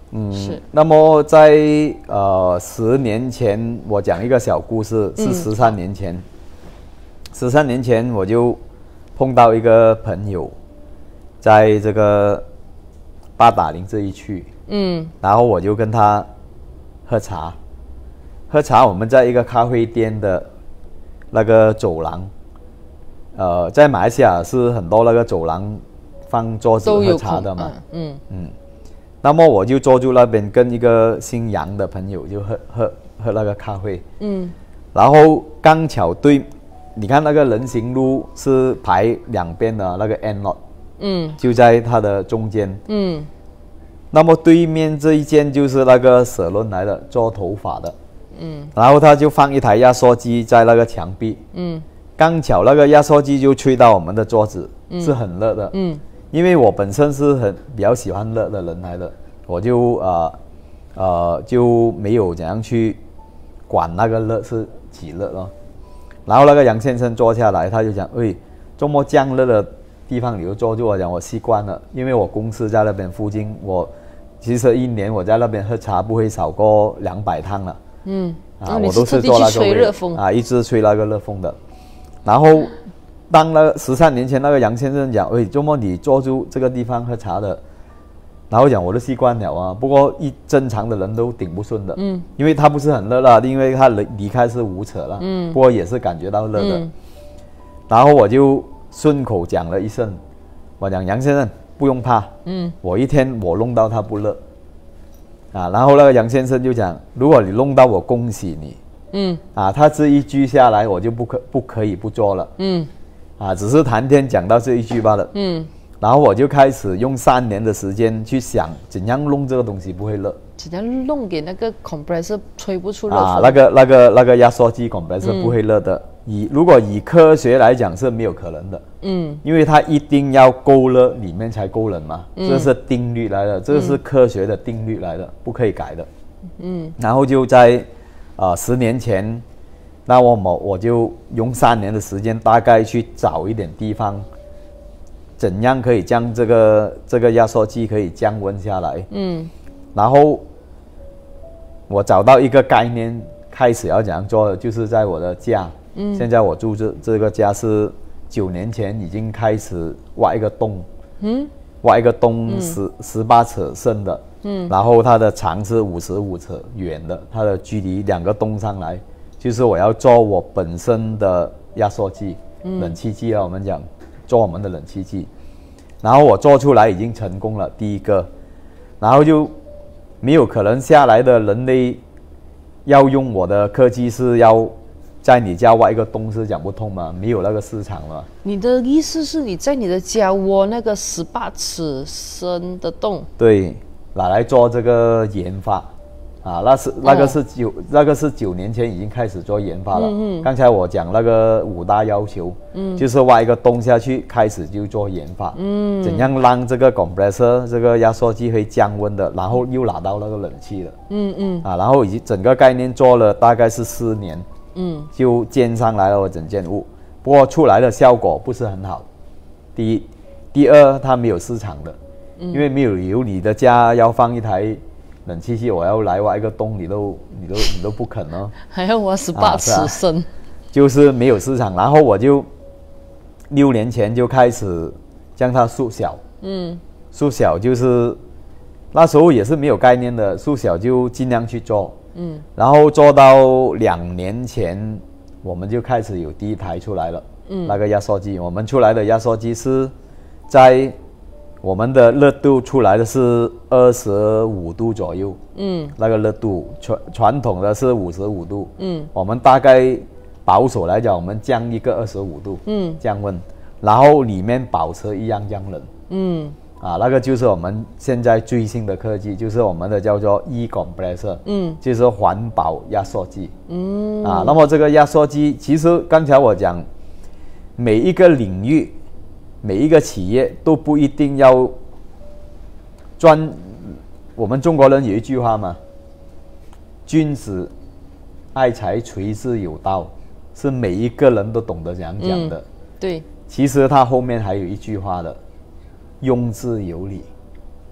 嗯， 是。 那么在呃十年前，我讲一个小故事，是十三年前。十三、嗯、年前我就碰到一个朋友，在这个八达岭这一区，嗯，然后我就跟他喝茶，喝茶我们在一个咖啡店的那个走廊，呃，在马来西亚是很多那个走廊放桌子喝茶的嘛，嗯 嗯, 嗯，那么我就坐住那边跟一个姓杨的朋友就喝喝喝那个咖啡，嗯，然后刚巧对，你看那个人行路是排两边的那个 end lot， 嗯，就在它的中间，嗯，那么对面这一间就是那个salon来的，做头发的，嗯，然后他就放一台压缩机在那个墙壁，嗯，刚巧那个压缩机就吹到我们的桌子，嗯，是很热的，嗯，因为我本身是很比较喜欢热的人来的，我就呃呃就没有怎样去管那个热是几热咯。然后那个杨先生坐下来，他就讲，喂，这么降热的地方你就坐住，我讲我习惯了，因为我公司在那边附近，我其实一年我在那边喝茶不会少过两百趟了，嗯，啊， 哦、 我都是做那个热风啊，一直吹那个热风的。然后当那十三年前那个杨先生讲，喂，这么你坐住这个地方喝茶的，然后讲我都习惯了啊，不过一正常的人都顶不顺的，嗯，因为他不是很热了，因为他离开是无扯了，嗯，不过也是感觉到热的，嗯、然后我就顺口讲了一声，我讲杨先生不用怕，嗯，我一天我弄到他不热，啊，然后那个杨先生就讲，如果你弄到我恭喜你，嗯，啊，他这一句下来我就不可不可以不做了，嗯，啊，只是谈天讲到这一句罢了，嗯。然后我就开始用三年的时间去想怎样弄这个东西不会热， 怎样弄给那个 compressor 吹不出热风啊，那个那个那个压缩机 compressor 不会热的。嗯、以如果以科学来讲是没有可能的，嗯，因为它一定要够热里面才够冷嘛，嗯、这是定律来的，这是科学的定律来的，嗯、不可以改的。嗯，然后就在啊、呃、十年前，那我我我就用三年的时间，大概去找一点地方。怎样可以将这个这个压缩机可以降温下来？嗯，然后我找到一个概念，开始要怎样做的，就是在我的家。嗯，现在我住这这个家是九年前已经开始挖一个洞，嗯，挖一个洞十十八尺深的，嗯，然后它的长是五十五尺远的，它的距离两个洞上来，就是我要做我本身的压缩机，嗯、冷气机啊，我们讲。做我们的冷气机，然后我做出来已经成功了第一个，然后就没有可能下来的人类要用我的科技是要在你家挖一个洞是讲不通嘛，没有那个市场了。 你的意思是你在你的家挖那个十八尺深的洞？ 对，拿来做这个研发。啊，那是那个是九、哦、那个是九年前已经开始做研发了。嗯嗯。刚才我讲那个五大要求，嗯，就是挖一个洞下去，开始就做研发。嗯。怎样让这个 compressor 这个压缩机会降温的，然后又拿到那个冷气了。嗯嗯。啊，然后已经整个概念做了大概是四年，嗯，就建上来了我整间屋。不过出来的效果不是很好。第一，第二，它没有市场的，嗯、因为没有理由你的家要放一台。冷气机我要来挖一个洞，你都你都你都不肯哦， 还要挖十八尺深、啊啊， 就是没有市场。然后我就六年前就开始将它缩小，嗯，缩小就是那时候也是没有概念的，缩小就尽量去做，嗯，然后做到两年前我们就开始有第一台出来了，嗯，那个压缩机，我们出来的压缩机是在。我们的热度出来的是二十五度左右，嗯，那个热度传传统的是五十五度，嗯，我们大概保守来讲，我们降一个二十五度，嗯，降温，然后里面保持一样降冷，嗯，啊，那个就是我们现在最新的科技，就是我们的叫做 e-compressor， 嗯，就是环保压缩机，嗯，啊，那么这个压缩机其实刚才我讲每一个领域。每一个企业都不一定要专，我们中国人有一句话嘛，君子爱财，垂之有道，是每一个人都懂得这样讲的。嗯、对，其实它后面还有一句话的，用之有理。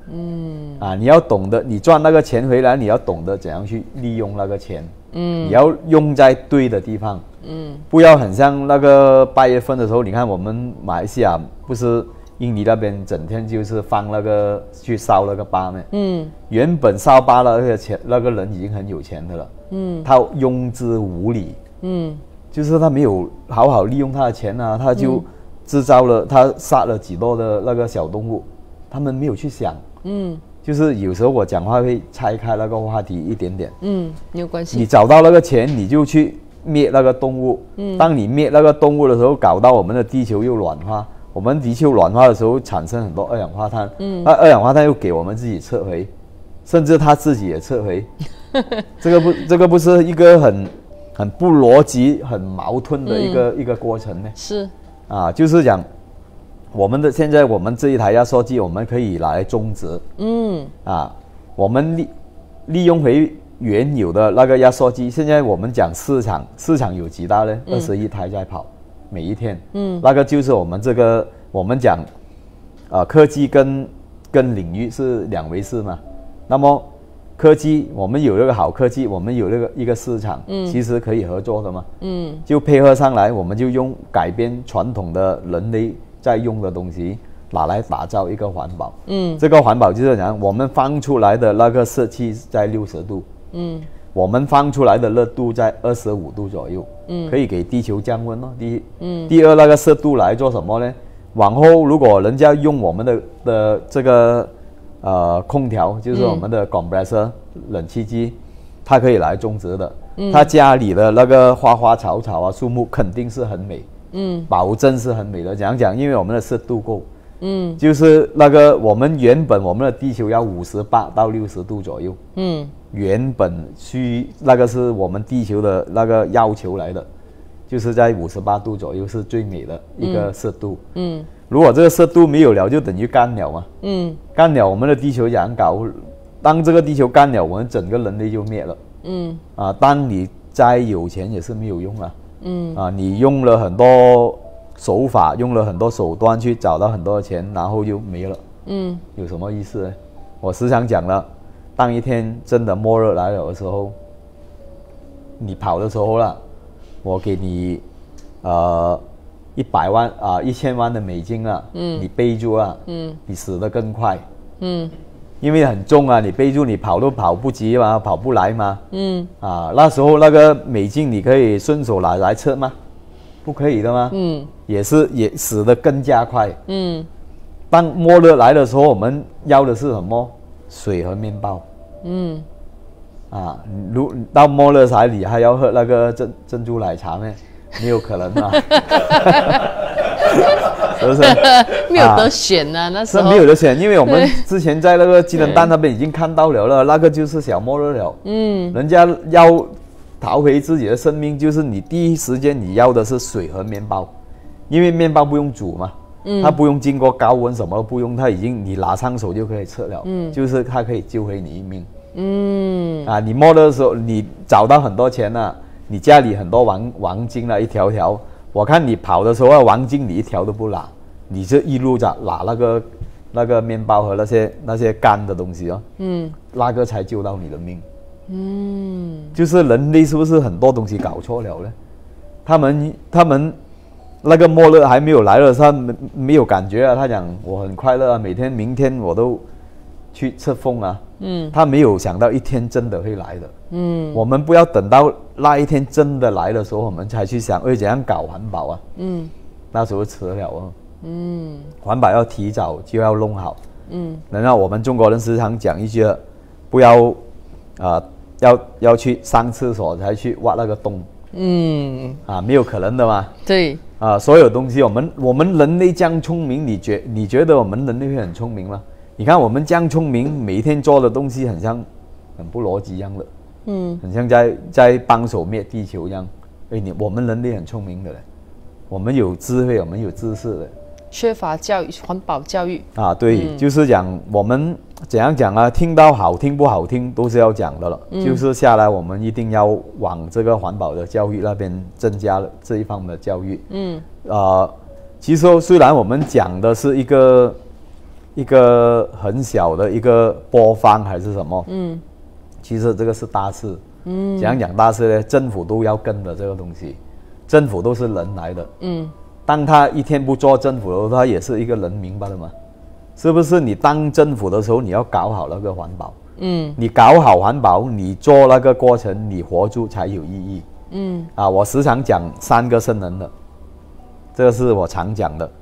嗯，啊，你要懂得，你赚那个钱回来，你要懂得怎样去利用那个钱。嗯，你要用在对的地方。嗯，不要很像那个八月份的时候，你看我们马来西亚不是印尼那边整天就是放那个去烧那个疤吗？嗯，原本烧疤的那个钱那个人已经很有钱的了。嗯，他庸之无礼。嗯，就是他没有好好利用他的钱啊，他就制造了、嗯、他杀了几多的那个小动物，他们没有去想。嗯。就是有时候我讲话会拆开那个话题一点点，嗯，没有关系。你找到那个钱，你就去灭那个动物。嗯，当你灭那个动物的时候，搞到我们的地球又暖化。我们地球暖化的时候，产生很多二氧化碳。嗯，那二氧化碳又给我们自己撤回，甚至他自己也撤回。这个不，这个不是一个很很不逻辑、很矛盾的一个、嗯、一个过程呢？是啊，就是讲。我们的现在我们这一台压缩机，我们可以拿来种植。嗯，啊，我们利利用回原有的那个压缩机。现在我们讲市场，市场有几大呢？二十一台在跑，每一天。嗯，那个就是我们这个我们讲，啊，科技跟跟领域是两回事嘛。那么科技，我们有那个好科技，我们有那个一个市场，嗯，其实可以合作的嘛。嗯，就配合上来，我们就用改变传统的人类。在用的东西拿来打造一个环保，嗯，这个环保就是讲我们放出来的那个湿气在六十度，嗯，我们放出来的热度在二十五度左右，嗯，可以给地球降温哦。第一，嗯，第二那个湿度来做什么呢？往后如果人家用我们的的这个呃空调，就是我们的 compressor、嗯、冷气机，它可以来种植的，嗯，它家里的那个花花草草啊树木肯定是很美。嗯，保证是很美的。讲讲，因为我们的湿度够，嗯，就是那个我们原本我们的地球要五十八到六十度左右，嗯，原本需那个是我们地球的那个要求来的，就是在五十八度左右是最美的一个湿度，嗯，嗯如果这个湿度没有了，就等于干了嘛，嗯，干了我们的地球怎样搞？当这个地球干了，我们整个人类就灭了，嗯，啊，当你再有钱也是没有用啊。嗯啊，你用了很多手法，用了很多手段去找到很多的钱，然后就没了。嗯，有什么意思呢？我时常讲了，当一天真的末日来了的时候，你跑的时候了，我给你呃一百万啊一千万的美金啊，嗯，你背住啊，嗯，你死得更快。嗯。因为很重啊，你背住你跑都跑不及嘛，跑不来嘛。嗯。啊，那时候那个美金你可以顺手拿来吃吗？不可以的吗？嗯。也是也死得更加快。嗯。当末日来的时候，我们要的是什么？水和面包。嗯。啊，如到末日来，你还要喝那个珍珍珠奶茶吗？没有可能啊。是不是没有得选啊？那时候是没有得选，因为我们之前在那个鸡蛋蛋那边已经看到了了，那个就是小末日了。嗯，人家要逃回自己的生命，就是你第一时间你要的是水和面包，因为面包不用煮嘛，嗯，它不用经过高温，什么都不用，它已经你拿上手就可以吃了。嗯，就是它可以救回你一命。嗯，啊，你末日的时候你找到很多钱了，啊，你家里很多黄黄金啊，一条条。我看你跑的时候，黄金你一条都不拿，你就一路着拿那个那个面包和那些那些干的东西哦，嗯，那个才救到你的命，嗯，就是人类是不是很多东西搞错了呢？他们他们那个末日还没有来了，他没没有感觉啊，他讲我很快乐啊，每天明天我都去吃风啊，嗯，他没有想到一天真的会来的，嗯，我们不要等到那一天真的来的时候，我们才去想，哎，怎样搞环保啊？嗯，那时候迟了哦。嗯，环保要提早就要弄好。嗯，然后我们中国人时常讲一句，不要，啊、呃，要要去上厕所才去挖那个洞。嗯，啊，没有可能的嘛。对。啊，所有东西我们我们人类这样聪明，你觉你觉得我们人类会很聪明吗？你看我们这样聪明，每一天做的东西很像很不逻辑一样的。嗯，很像在在帮手灭地球一样。哎，你我们人类很聪明的嘞，我们有智慧，我们有知识的。 缺乏教育，环保教育啊，对，嗯、就是讲我们怎样讲啊？听到好听不好听都是要讲的了。嗯、就是下来我们一定要往这个环保的教育那边增加了这一方面的教育。嗯，呃，其实虽然我们讲的是一个一个很小的一个波方还是什么？嗯，其实这个是大事。嗯，怎样讲大事呢？政府都要跟的这个东西，政府都是人来的。嗯，当他一天不做政府的时候，他也是一个人，明白了吗？是不是？你当政府的时候，你要搞好那个环保。嗯，你搞好环保，你做那个过程，你活住才有意义。嗯，啊，我时常讲三个圣人的，这个是我常讲的。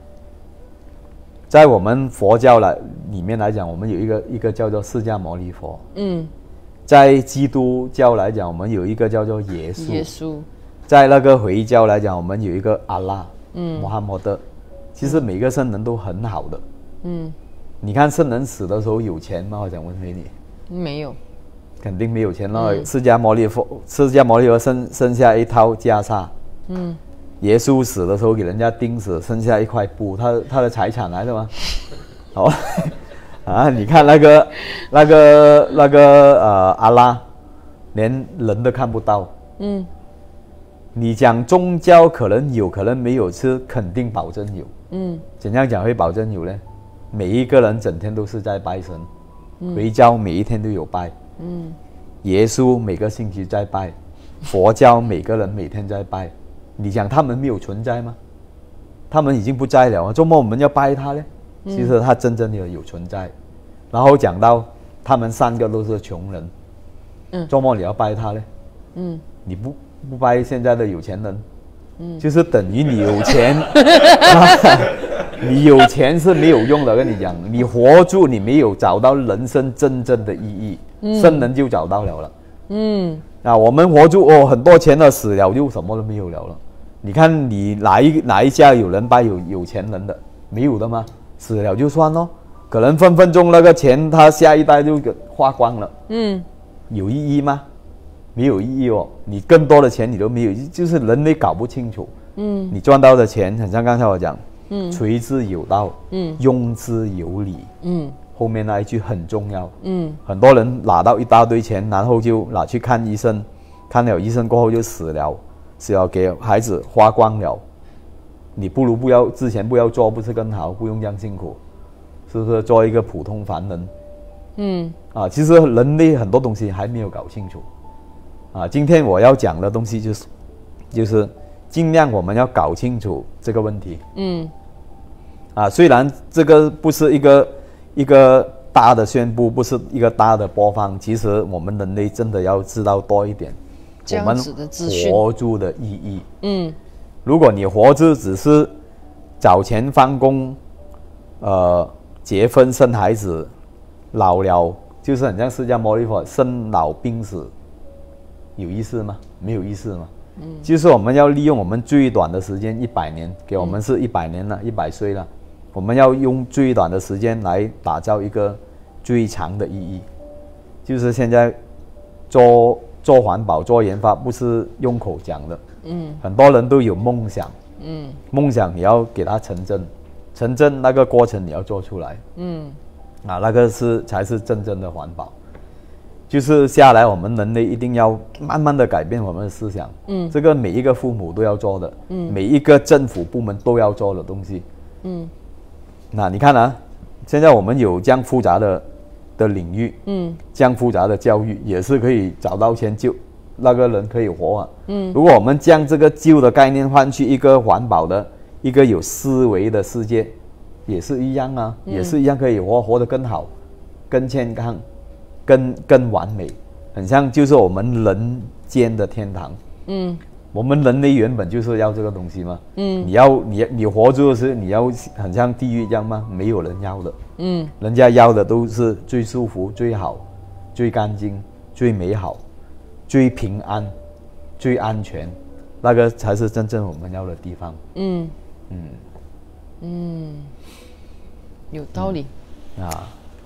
在我们佛教来里面来讲，我们有一个一个叫做释迦牟尼佛。嗯，在基督教来讲，我们有一个叫做耶稣。 耶稣。 在那个回教来讲，我们有一个阿拉。嗯，穆罕默德。其实每个圣人都很好的。嗯，你看圣人死的时候有钱吗？我想问给你。 没有。 肯定没有钱了。嗯、释迦牟尼佛，释迦牟尼佛剩剩下一套袈裟。嗯，耶稣死的时候给人家钉死，剩下一块布，他他的财产来的吗？好，啊，你看那个那个那个呃阿拉，连人都看不到。嗯，你讲宗教可能有可能没有，是肯定保证有。嗯，怎样讲会保证有呢？每一个人整天都是在拜神，嗯、回教每一天都有拜。嗯，耶稣每个星期在拜，佛教每个人每天在拜，你讲他们没有存在吗？他们已经不在了，周末我们要拜他呢？嗯、其实他真正的有存在。然后讲到他们三个都是穷人，嗯，周末你要拜他呢？嗯，你不不拜现在的有钱人，嗯，就是等于你有钱，你有钱是没有用的。跟你讲，你活住你没有找到人生真正的意义。圣人就找到了了。嗯，啊，我们活住哦，很多钱了，死了就什么都没有了了。你看你哪一哪一家有人拜有有钱人的？没有的吗？死了就算咯，可能分分钟那个钱他下一代就给花光了。嗯，有意义吗？没有意义哦。你更多的钱你都没有，就是人类搞不清楚。嗯，你赚到的钱，很像刚才我讲，嗯，垂之有道，嗯，用之有理，嗯。后面那一句很重要。嗯，很多人拿到一大堆钱，然后就拿去看医生，看了医生过后就死了，死了给孩子花光了。你不如不要之前不要做，不是更好？不用这样辛苦，是不是？做一个普通凡人。嗯，啊，其实人类很多东西还没有搞清楚。啊，今天我要讲的东西就是，就是尽量我们要搞清楚这个问题。嗯，啊，虽然这个不是一个。一个大的宣布，不是一个大的播放，其实我们人类真的要知道多一点我们活住的意义。嗯，如果你活着只是找钱放工，呃，结婚生孩子，老了就是很像释迦牟尼佛生老病死，有意思吗？没有意思吗？嗯，就是我们要利用我们最短的时间，一百年，给我们是一百年了，一百岁了。我们要用最短的时间来打造一个最长的意义，就是现在做做环保、做研发，不是用口讲的。嗯，很多人都有梦想。嗯，梦想你要给它成真，成真那个过程你要做出来。嗯，啊，那个是才是真正的环保。就是下来，我们人类一定要慢慢的改变我们的思想。嗯，这个每一个父母都要做的，嗯，每一个政府部门都要做的东西。嗯。那你看啊，现在我们有这样复杂的的领域，嗯，这样复杂的教育也是可以找到钱救那个人可以活啊，嗯，如果我们将这个旧的概念换去一个环保的、一个有思维的世界，也是一样啊，嗯、也是一样可以活活得更好、更健康、更更完美，很像就是我们人间的天堂，嗯。我们人类原本就是要这个东西嘛，嗯，你要你你活着的时候，你要很像地狱一样吗？没有人要的，嗯，人家要的都是最舒服、最好、最干净、最美好、最平安、最安全，那个才是真正我们要的地方。嗯嗯嗯，有道理、嗯、啊。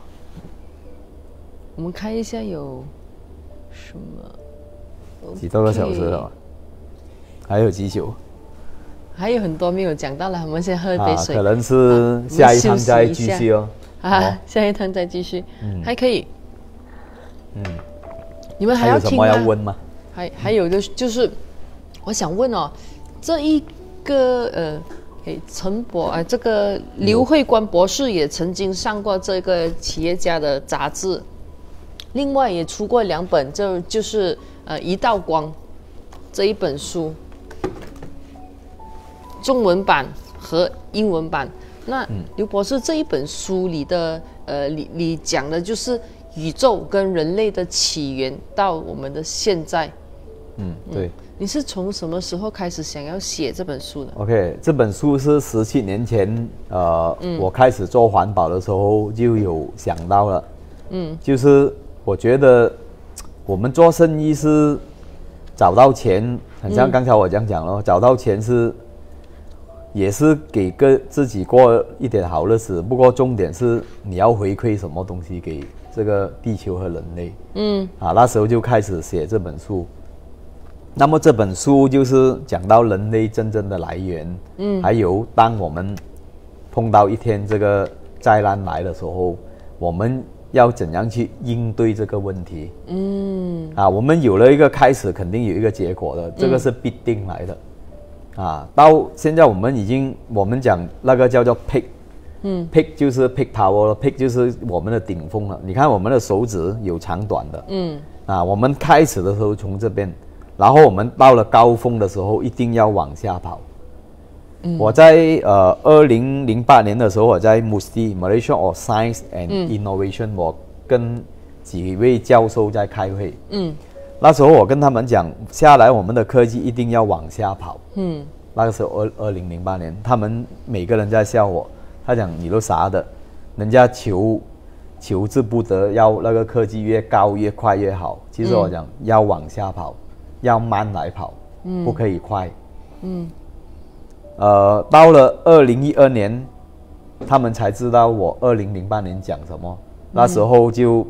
我们看一下有什么？ 几多个小时了？还有几久？ 还有很多没有讲到了，我们先喝一杯水、 啊。可能是下一趟再继续哦。 啊，哦、下一趟再继续，嗯、还可以。嗯，你们还要听吗？ 还有什么要问吗？ 还还有就是就是，我想问哦，这一个呃诶，陈博啊，这个刘慧官博士也曾经上过这个企业家的杂志，另外也出过两本，就就是呃一道光这一本书，中文版和英文版。那刘博士这一本书里的呃，你你讲的就是宇宙跟人类的起源到我们的现在。 嗯，对。嗯， 你是从什么时候开始想要写这本书的 ？OK， 这本书是十七年前，呃、嗯，我开始做环保的时候就有想到了。嗯，就是我觉得我们做生意是找到钱，很像刚才我这样讲咯，嗯，找到钱是也是给个自己过一点好日子，不过重点是你要回馈什么东西给这个地球和人类。嗯，啊，那时候就开始写这本书。那么这本书就是讲到人类真正的来源，嗯，还有当我们碰到一天这个灾难来的时候，我们要怎样去应对这个问题？嗯，啊，我们有了一个开始，肯定有一个结果的，这个是必定来的。嗯，啊，到现在我们已经，我们讲那个叫做 peak， 嗯 ，peak 就是 peak power 了 ，peak 就是我们的顶峰了。你看我们的手指有长短的，嗯，啊，我们开始的时候从这边。然后我们到了高峰的时候，一定要往下跑。嗯，我在呃二零零八年的时候，我在 M U S T I Malaysia of Science and Innovation，嗯，我跟几位教授在开会。嗯，那时候我跟他们讲，下来我们的科技一定要往下跑。嗯，那个时候二二零零八年，他们每个人在笑我，他讲你都傻的，人家求求之不得，要那个科技越高越快越好。其实我讲，嗯，要往下跑。要慢来跑，嗯，不可以快。嗯，呃，到了二零一二年，他们才知道我二零零八年讲什么。嗯，那时候就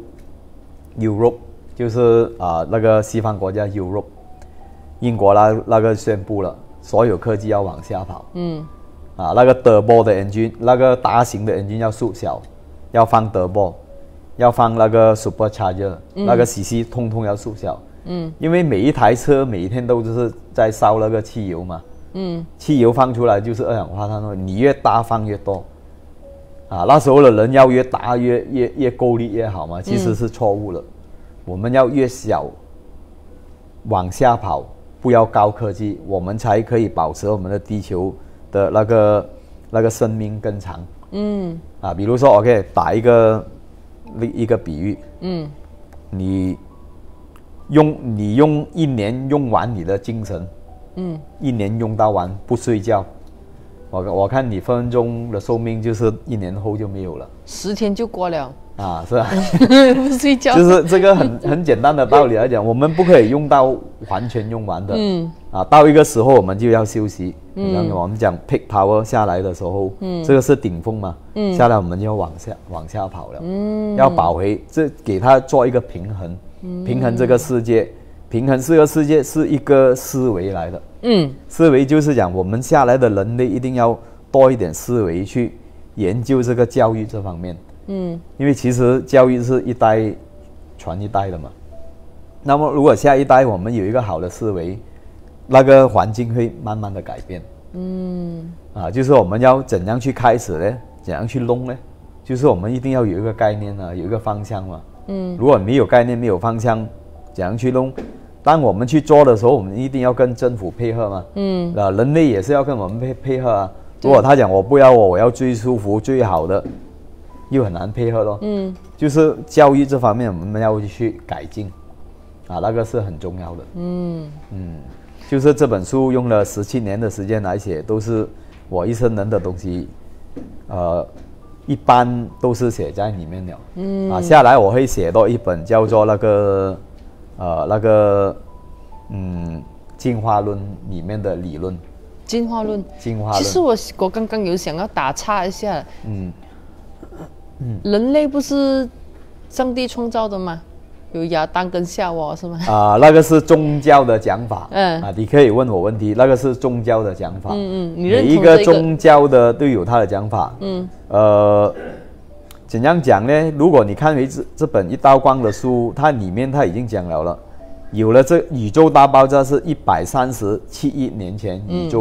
Europe 就是啊，呃、那个西方国家 Europe， 英国那那个宣布了，所有科技要往下跑。嗯，啊，那个 turbo 的 engine， 那个大型的 engine 要缩小，要放 turbo， 要放那个 supercharger，嗯，那个 C C 通通要缩小。嗯，因为每一台车每一天都是在烧那个汽油嘛，嗯，汽油放出来就是二氧化碳，你越大放越多，啊，那时候的人要越大越越越够力越好嘛，其实是错误了，嗯，我们要越小，往下跑，不要高科技，我们才可以保持我们的地球的那个那个生命更长。嗯，啊，比如说 OK， 打一个一个比喻，嗯，你。用你用一年用完你的精神，嗯，一年用到完不睡觉，我我看你分分钟的寿命就是一年后就没有了， 十天就过了啊，是吧？ 不睡觉， 就是这个很很简单的道理来讲，我们不可以用到完全用完的，嗯，啊，到一个时候我们就要休息，嗯，我们讲 peak power 下来的时候，嗯，这个是顶峰嘛，嗯，下来我们就要往下往下跑了，嗯，要保回这给它做一个平衡。平衡这个世界，平衡这个世界是一个思维来的。嗯，思维就是讲我们下来的人类一定要多一点思维去研究这个教育这方面。嗯，因为其实教育是一代传一代的嘛。那么如果下一代我们有一个好的思维，那个环境会慢慢的改变。嗯，啊，就是我们要怎样去开始呢？怎样去弄呢？就是我们一定要有一个概念啊，有一个方向嘛。嗯，如果没有概念、没有方向，怎样去弄？当我们去做的时候，我们一定要跟政府配合嘛。嗯，啊，人类也是要跟我们配配合啊。如果他讲我不要我，我要最舒服、最好的，又很难配合咯。嗯，就是教育这方面，我们要去改进，啊，那个是很重要的。嗯嗯，就是这本书用了十七年的时间来写，都是我一生人的东西，呃。一般都是写在里面了，嗯啊，下来我会写到一本叫做那个，呃，那个，嗯，进化论里面的理论。 进化论。 进化论。 其实我我刚刚有想要打岔一下，嗯，嗯，人类不是上帝创造的吗？有亚当跟夏娃是吗？ 啊，那个是宗教的讲法。嗯啊，你可以问我问题，那个是宗教的讲法。嗯嗯，你认同这个？每一个宗教的都有他的讲法。嗯，呃，怎样讲呢？如果你看回这这本一道光的书，它里面它已经讲了了，有了这宇宙大爆炸是一百三十七亿年前宇宙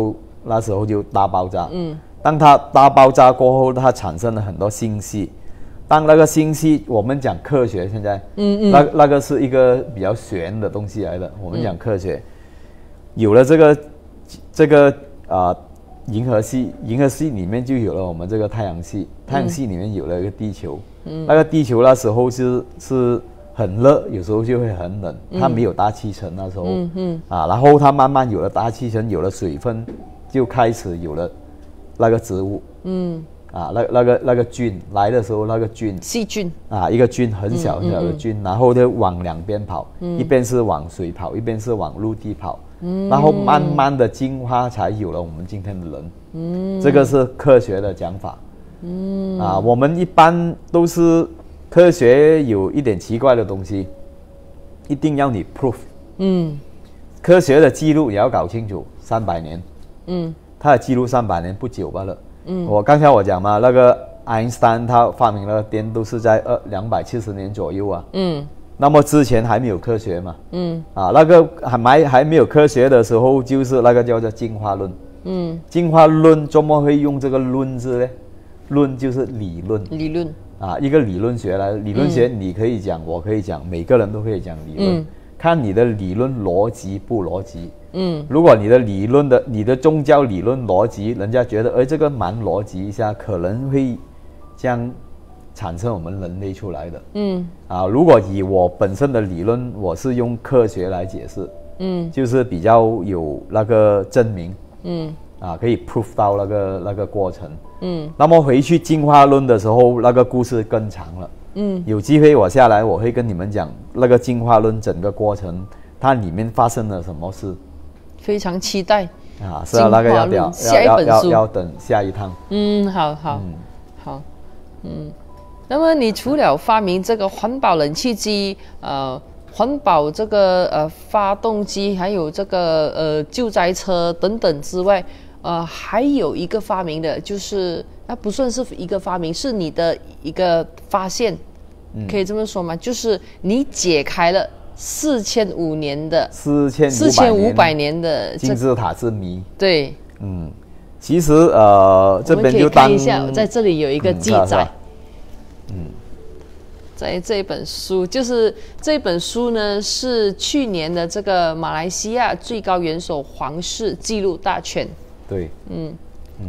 那时候就大爆炸。嗯，当它大爆炸过后，它产生了很多星系。当那个星系，我们讲科学，现在，嗯嗯，那那个是一个比较玄的东西来的。我们讲科学，嗯、有了这个这个啊、呃，银河系，银河系里面就有了我们这个太阳系，太阳系里面有了一个地球。嗯，那个地球那时候是是很热，有时候就会很冷，它没有大气层那时候。嗯嗯，啊，然后它慢慢有了大气层，有了水分，就开始有了那个植物。嗯。啊，那那个那个菌来的时候，那个菌细菌啊，一个菌很小很小的菌，嗯嗯、然后就往两边跑，嗯、一边是往水跑，一边是往陆地跑，嗯、然后慢慢的进化才有了我们今天的人。嗯，这个是科学的讲法。嗯，啊，我们一般都是科学有一点奇怪的东西，一定要你 proof。嗯，科学的记录也要搞清楚，三百年。嗯，它的记录三百年不久罢了。嗯，我刚才我讲嘛，那个爱因斯坦他发明那个电都是在二两百七十年左右啊。嗯，那么之前还没有科学嘛。嗯，啊，那个还没还没有科学的时候，就是那个叫做进化论。嗯，进化论怎么会用这个论字呢？论就是理论。理论啊，一个理论学来，理论学你可以讲，嗯、我可以讲，每个人都可以讲理论，嗯、看你的理论逻辑不逻辑。嗯，如果你的理论的你的宗教理论逻辑，人家觉得哎这个蛮逻辑一下，可能会这样产生我们人类出来的。嗯，啊，如果以我本身的理论，我是用科学来解释，嗯，就是比较有那个证明，嗯，啊可以 prove 到那个那个过程，嗯，那么回去进化论的时候，那个故事更长了，嗯，有机会我下来我会跟你们讲那个进化论整个过程，它里面发生了什么事。 非常期待啊！是啊，那个要要下一本书要, 要, 要等下一趟。 嗯，好好、嗯、好，嗯。那么你除了发明这个环保冷气机，呃，环保这个呃发动机，还有这个呃救灾车等等之外，呃，还有一个发明的，就是那不算是一个发明，是你的一个发现，嗯、可以这么说吗？就是你解开了。四千五年的四千四千五百年的金字塔之谜。 对， 嗯，其实呃，这边就当看一下，在这里有一个记载。嗯，在这本书，就是这本书呢，是去年的这个马来西亚最高元首皇室记录大全。 对，嗯嗯，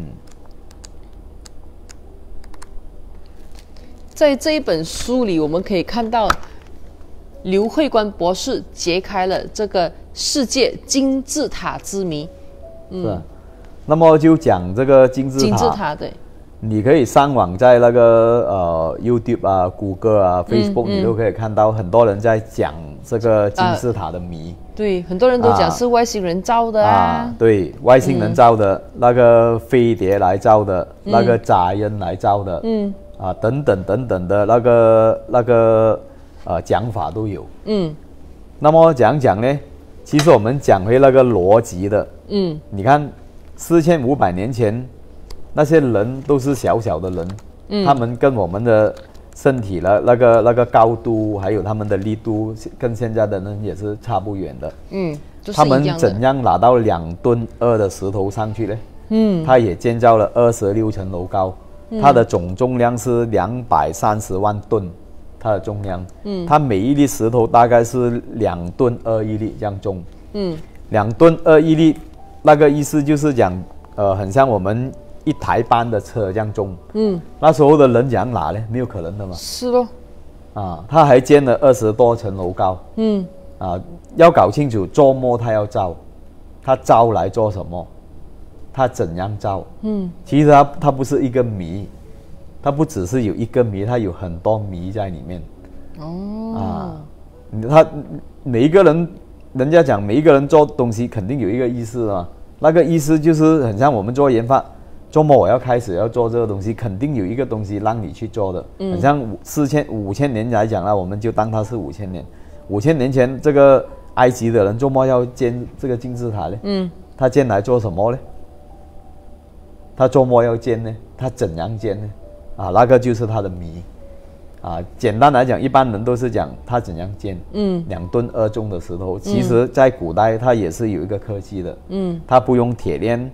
在这一本书里，我们可以看到。刘慧观博士揭开了这个世界金字塔之谜。 嗯，是、啊。那么就讲这个金字塔。 金字塔对。 你可以上网，在那个呃 YouTube 啊、谷歌啊、Facebook，、嗯嗯、你都可以看到很多人在讲这个金字塔的谜。 啊、对，很多人都讲是外星人造的啊。 啊对，外星人造的，嗯、那个飞碟来造的，嗯、那个杂人来造的，嗯，啊等等等等的那个那个。呃，讲法都有。嗯，那么讲讲呢？其实我们讲回那个逻辑的。嗯，你看，四千五百年前，那些人都是小小的人，嗯、他们跟我们的身体的那个那个高度，还有他们的力度，跟现在的人也是差不远的。嗯，就是他们怎样拿到两吨二的石头上去呢？嗯，他也建造了二十六层楼高，嗯、它的总重量是两百三十万吨。它的重量，嗯，它每一粒石头大概是两吨二一粒这样重，嗯，两吨二一粒，那个意思就是讲，呃，很像我们一台班的车这样重，嗯，那时候的人怎样拿呢？没有可能的嘛， 是咯， 啊，他还建了二十多层楼高，嗯，啊，要搞清楚做么他要造，他造来做什么，他怎样造，嗯，其实他他不是一个谜。它不只是有一个谜，它有很多谜在里面。哦，啊，他每一个人，人家讲每一个人做东西肯定有一个意思啊。那个意思就是很像我们做研发，周末我要开始要做这个东西，肯定有一个东西让你去做的。嗯，很像四千五千年来讲啦，我们就当它是五千年。五千年前，这个埃及的人周末要建这个金字塔呢？嗯，他建来做什么呢？他周末要建呢？他怎样建呢？啊，那个就是它的谜，啊，简单来讲，一般人都是讲它怎样建，嗯，两吨二重的石头，其实在古代它也是有一个科技的，嗯，它不用铁链，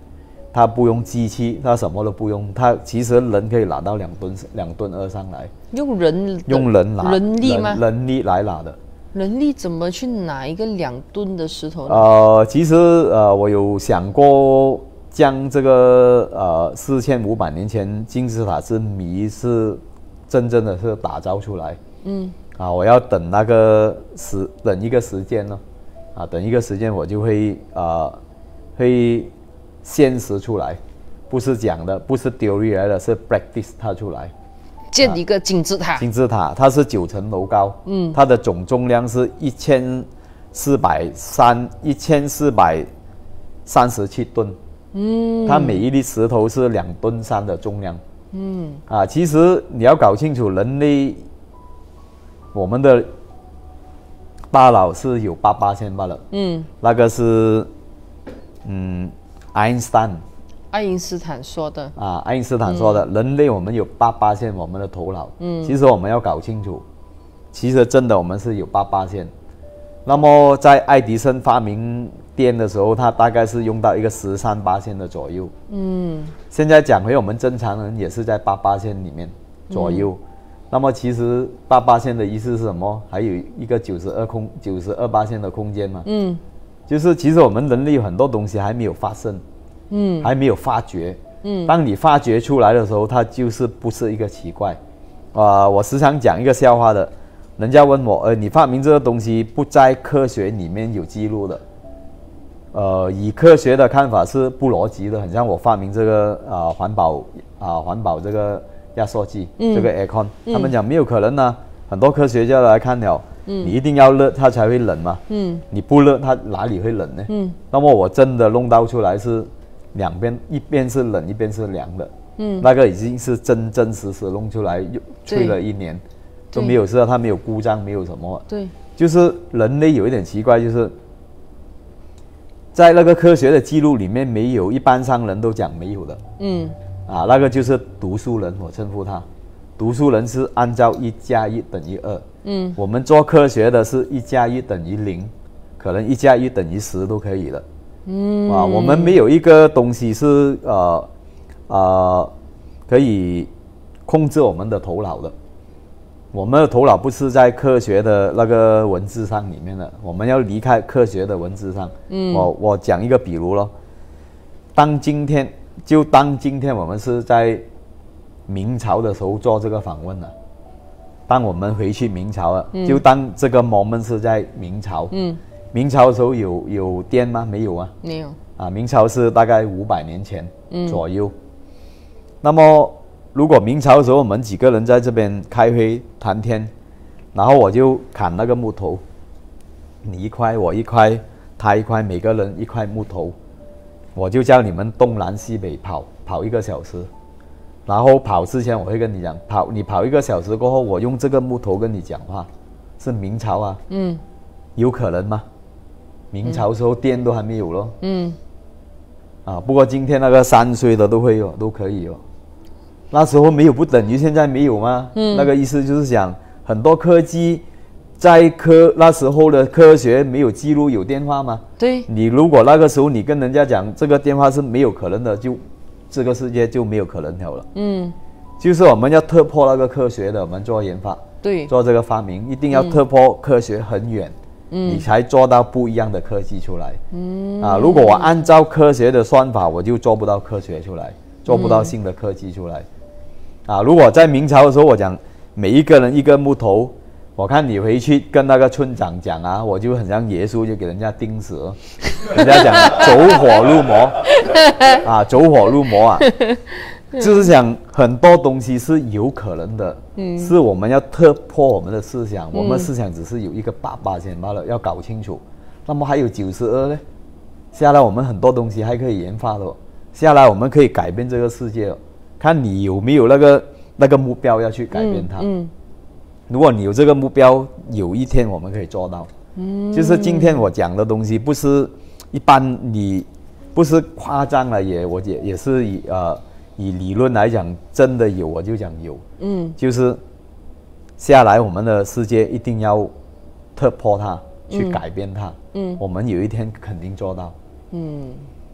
它不用机器，它什么都不用，它其实人可以拿到两吨两吨二上来， 用人用人拿人力吗？ 人, 人力来拿的。 人力怎么去拿一个两吨的石头呢？ 呃，其实呃，我有想过将这个呃四千五百年前金字塔之谜是真正的是打造出来。嗯。啊，我要等那个时等一个时间呢，啊，等一个时间我就会呃会现实出来，不是讲的，不是 theory 来的，是 practice 它出来。 建一个金字塔。 金字塔它是九层楼高，嗯，它的总重量是一千四百三一千四百三十七吨，嗯，它每一粒石头是两吨三的重量，嗯，啊，其实你要搞清楚人类。我们的大脑是有八八线罢了，嗯，那个是，嗯，爱因斯坦， 爱因斯坦说的啊，爱因斯坦说的，嗯、人类我们有八八线，我们的头脑，嗯，其实我们要搞清楚，其实真的我们是有八八线。那么在爱迪生发明电的时候，他大概是用到一个十三八线的左右，嗯，现在讲回我们正常人也是在八八线里面左右。嗯，那么其实八八线的意思是什么？还有一个九十二空九十二八线的空间嘛。嗯，就是其实我们人类有很多东西还没有发生，嗯，还没有发掘。嗯，当你发掘出来的时候，它就是不是一个奇怪。啊、呃，我时常讲一个笑话的，人家问我，呃，你发明这个东西不在科学里面有记录的，呃，以科学的看法是不逻辑的，很像我发明这个啊环保啊环保这个。压缩机、嗯、这个 aircon，、嗯、他们讲没有可能啊，很多科学家来看了，嗯、你一定要热它才会冷嘛，嗯、你不热它哪里会冷呢？嗯、那么我真的弄到出来是两边一边是冷一边是凉的，嗯、那个已经是真真实实弄出来，吹了一年都没有事，它没有故障，没有什么。对，就是人类有一点奇怪，就是在那个科学的记录里面没有，一般上人都讲没有的。嗯。啊，那个就是读书人，我称呼他。读书人是按照一加一等于二，嗯，我们做科学的是一加一等于零，可能一加一等于十都可以了，嗯，啊，我们没有一个东西是呃呃可以控制我们的头脑的，我们的头脑不是在科学的那个文字上里面的，我们要离开科学的文字上。嗯，我我讲一个比如咯，当今天。就当今天我们是在明朝的时候做这个访问了，当我们回去明朝了，嗯、就当这个 moment 是在明朝。嗯，明朝的时候有有电吗？没有啊，没有啊。明朝是大概五百年前左右。嗯、那么如果明朝的时候我们几个人在这边开会谈天，然后我就砍那个木头，你一块我一块他一块，每个人一块木头。我就叫你们东南西北跑跑一个小时，然后跑之前我会跟你讲，跑你跑一个小时过后，我用这个木头跟你讲话，是明朝啊，嗯，有可能吗？明朝时候电都还没有咯，嗯，啊，不过今天那个三岁的都会有，都可以哦。那时候没有不等于现在没有吗？嗯，那个意思就是讲很多科技。在科那时候的科学没有记录有电话吗？对，你如果那个时候你跟人家讲这个电话是没有可能的，就这个世界就没有可能了。嗯，就是我们要突破那个科学的，我们做研发，对，做这个发明一定要突破科学很远，嗯，你才做到不一样的科技出来。嗯，啊，如果我按照科学的算法，我就做不到科学出来，做不到新的科技出来。嗯、啊，如果在明朝的时候，我讲每一个人一个木头。我看你回去跟那个村长讲啊，我就很像耶稣，就给人家钉死了。人家讲走火入魔啊，走火入魔啊，就是讲很多东西是有可能的，嗯，是我们要突破我们的思想，嗯、我们思想只是有一个八八线罢了，要搞清楚。那么还有九十二呢？下来我们很多东西还可以研发的，下来我们可以改变这个世界，看你有没有那个那个目标要去改变它。嗯。嗯，如果你有这个目标，有一天我们可以做到。嗯，就是今天我讲的东西，不是一般你不是夸张了也，我也也是以呃以理论来讲，真的有我就讲有。嗯，就是下来我们的世界一定要突破它，去改变它。嗯，我们有一天肯定做到。嗯，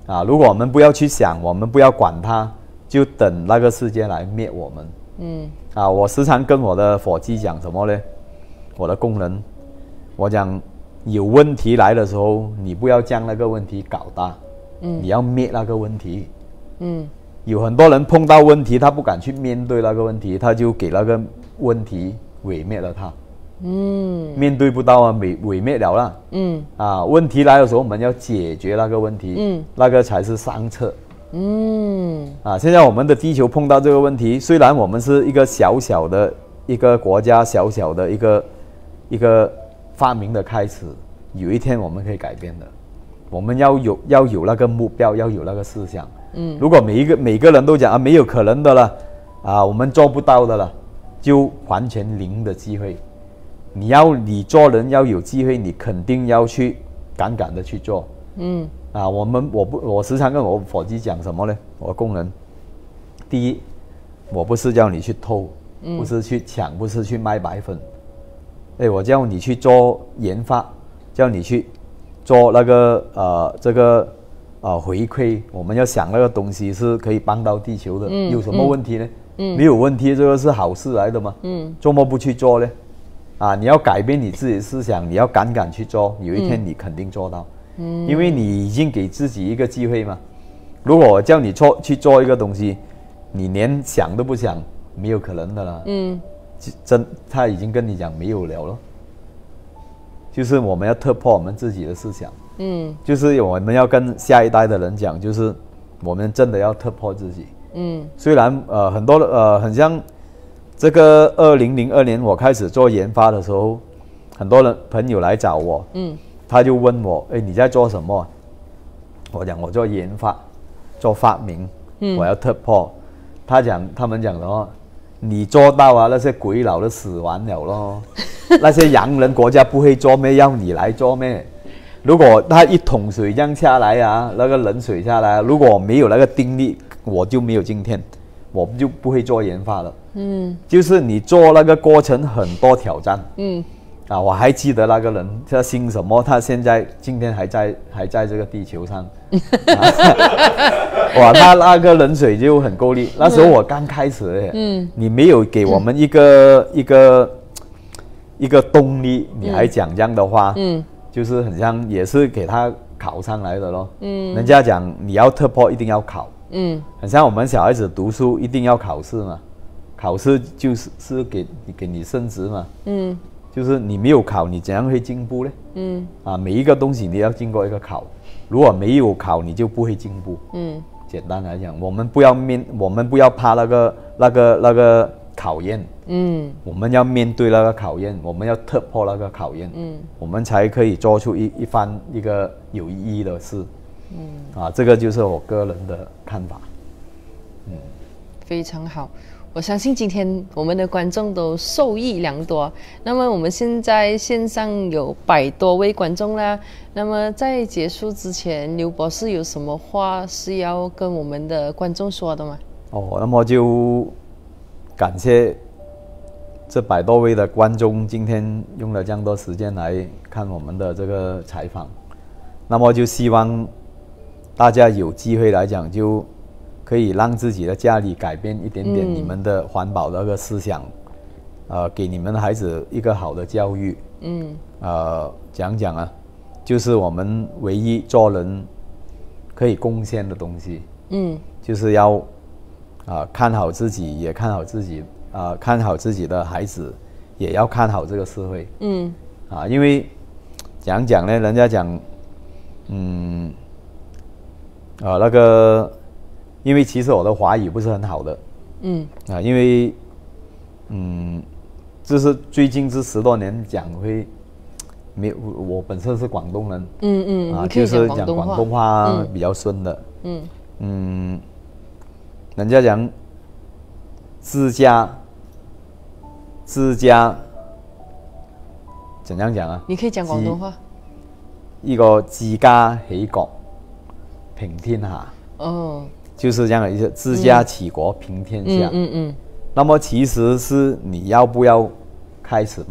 啊，如果我们不要去想，我们不要管它，就等那个世界来灭我们。嗯，啊，我时常跟我的伙计讲什么呢？我的工人，我讲有问题来的时候，你不要将那个问题搞大，嗯，你要灭那个问题。嗯，有很多人碰到问题，他不敢去面对那个问题，他就给那个问题毁灭了他。嗯，面对不到啊，毁毁灭了啦。嗯，啊，问题来的时候，我们要解决那个问题，嗯，那个才是上策。嗯，啊，现在我们的地球碰到这个问题，虽然我们是一个小小的一个国家，小小的一个一个发明的开始，有一天我们可以改变的。我们要有要有那个目标，要有那个思想。嗯，如果每一个每个人都讲啊没有可能的了，啊我们做不到的了，就完全零的机会。你要你做人要有机会，你肯定要去敢敢的去做。嗯，啊，我们我不我时常跟我伙计讲什么呢？我工人，第一，我不是叫你去偷，嗯、不是去抢，不是去卖白粉。哎，我叫你去做研发，叫你去做那个呃这个呃回馈。我们要想那个东西是可以帮到地球的，嗯、有什么问题呢？嗯，没有问题，这个是好事来的嘛。嗯，做么不去做呢？啊，你要改变你自己的思想，你要敢敢去做，有一天你肯定做到。嗯，因为你已经给自己一个机会嘛。如果我叫你做去做一个东西，你连想都不想，没有可能的啦。嗯，真他已经跟你讲没有了咯。就是我们要突破我们自己的思想。嗯，就是我们要跟下一代的人讲，就是我们真的要突破自己。嗯，虽然呃很多呃很像。这个二零零二年我开始做研发的时候，很多人朋友来找我，嗯，他就问我，哎，你在做什么？我讲我做研发，做发明，嗯，我要突破。他讲，他们讲什么？你做到啊，那些鬼佬都死完了咯，那些洋人国家不会做咩？要你来做咩？如果他一桶水这样下来啊，那个冷水下来，如果没有那个定力，我就没有今天。我就不会做研发了。嗯，就是你做那个过程很多挑战。嗯，啊，我还记得那个人他姓什么，他现在今天还在还在这个地球上。啊、哇，他那个冷水就很够力。那时候我刚开始的，嗯，你没有给我们一个、嗯、一个一个动力，你还讲这样的话，嗯，就是很像也是给他考上来的咯。嗯，人家讲你要突破一定要考。嗯，很像我们小孩子读书一定要考试嘛，考试就是是给给你升职嘛。嗯，就是你没有考，你怎样会进步呢？嗯，啊，每一个东西你要经过一个考，如果没有考，你就不会进步。嗯，简单来讲，我们不要面，我们不要怕那个那个那个考验。嗯，我们要面对那个考验，我们要突破那个考验。嗯，我们才可以做出一一番一个有意义的事。嗯，啊，这个就是我个人的看法。嗯， 非常好，我相信今天我们的观众都受益良多。那么我们现在线上有百多位观众啦。那么在结束之前，刘博士有什么话是要跟我们的观众说的吗？ 哦，那么就感谢这百多位的观众今天用了这样多时间来看我们的这个采访。那么就希望大家有机会来讲，就可以让自己的家里改变一点点你们的环保的那个思想，嗯、呃，给你们的孩子一个好的教育。嗯，呃，讲讲啊，就是我们唯一做人可以贡献的东西。嗯，就是要啊、呃、看好自己，也看好自己啊、呃，看好自己的孩子，也要看好这个社会。嗯，啊，因为讲讲呢，人家讲，嗯。啊，那个，因为其实我的华语不是很好的，嗯，啊，因为，嗯，就是最近这十多年讲会，没有，我本身是广东人，嗯嗯，啊，就是讲广东话比较顺的，嗯嗯，人家讲自家，自家，怎样讲啊？ 你可以讲广东话。 一個自家起國平天下，哦，就是這樣的意思，自家起國平天下。嗯嗯嗯。那麼其實是你要不要開始罷了。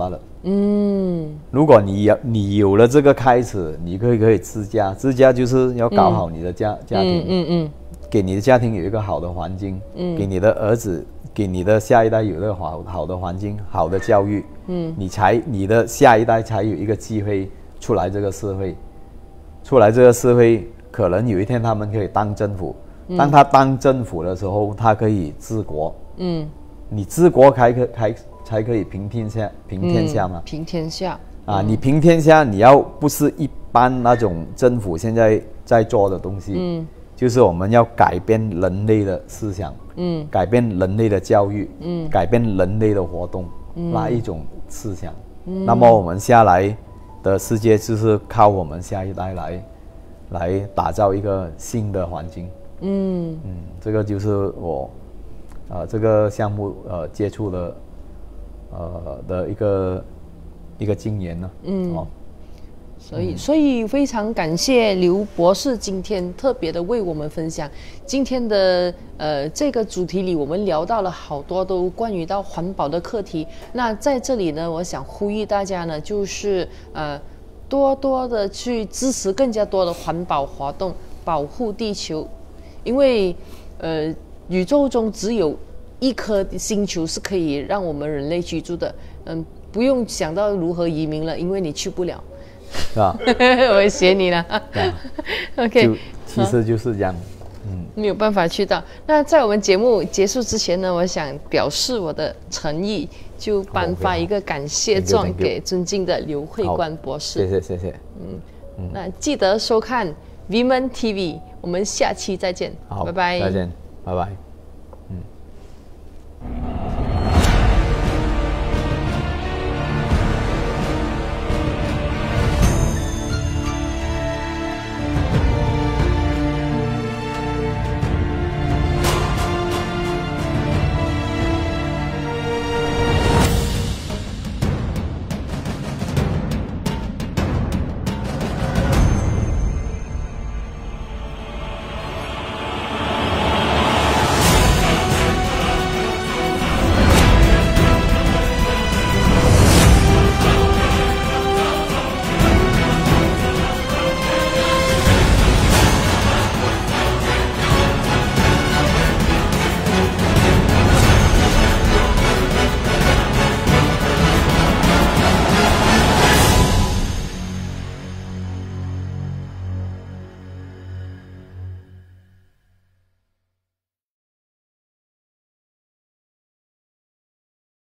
嗯，如果你有你有了这个开始，你可以可以自家，自家就是要搞好你的家、嗯、家庭，嗯 嗯, 嗯，给你的家庭有一个好的环境，嗯，给你的儿子，给你的下一代有一个好好的环境，好的教育，嗯，你才你的下一代才有一个机会出来这个社会，出来这个社会，可能有一天他们可以当政府，嗯、当他当政府的时候，他可以治国，嗯。你治国才可才才可以平天下，平天下嘛、嗯？ 平天下啊！你平天下，你要不是一般那种政府现在在做的东西，嗯，就是我们要改变人类的思想，嗯，改变人类的教育，嗯，改变人类的活动，嗯、那一种思想、嗯。那么我们下来的世界就是靠我们下一代来来打造一个新的环境。嗯嗯，这个就是我。呃，这个项目呃接触的呃的一个一个经验呢，嗯，哦， 所以所以非常感谢刘博士今天特别的为我们分享今天的呃这个主题里，我们聊到了好多都关于到环保的课题。那在这里呢，我想呼吁大家呢，就是呃多多的去支持更加多的环保活动，保护地球，因为呃。宇宙中只有一颗星球是可以让我们人类居住的，嗯，不用想到如何移民了，因为你去不了。 是吧？ 我会学你了。OK， 就其实就是这样，嗯， 没有办法去到。那在我们节目结束之前呢，我想表示我的诚意，就颁发一个感谢状给尊敬的刘慧冠博士。 谢谢谢谢。 嗯嗯，那记得收看 Women T V， 我们下期再见。 好， 拜拜。 再见，拜拜。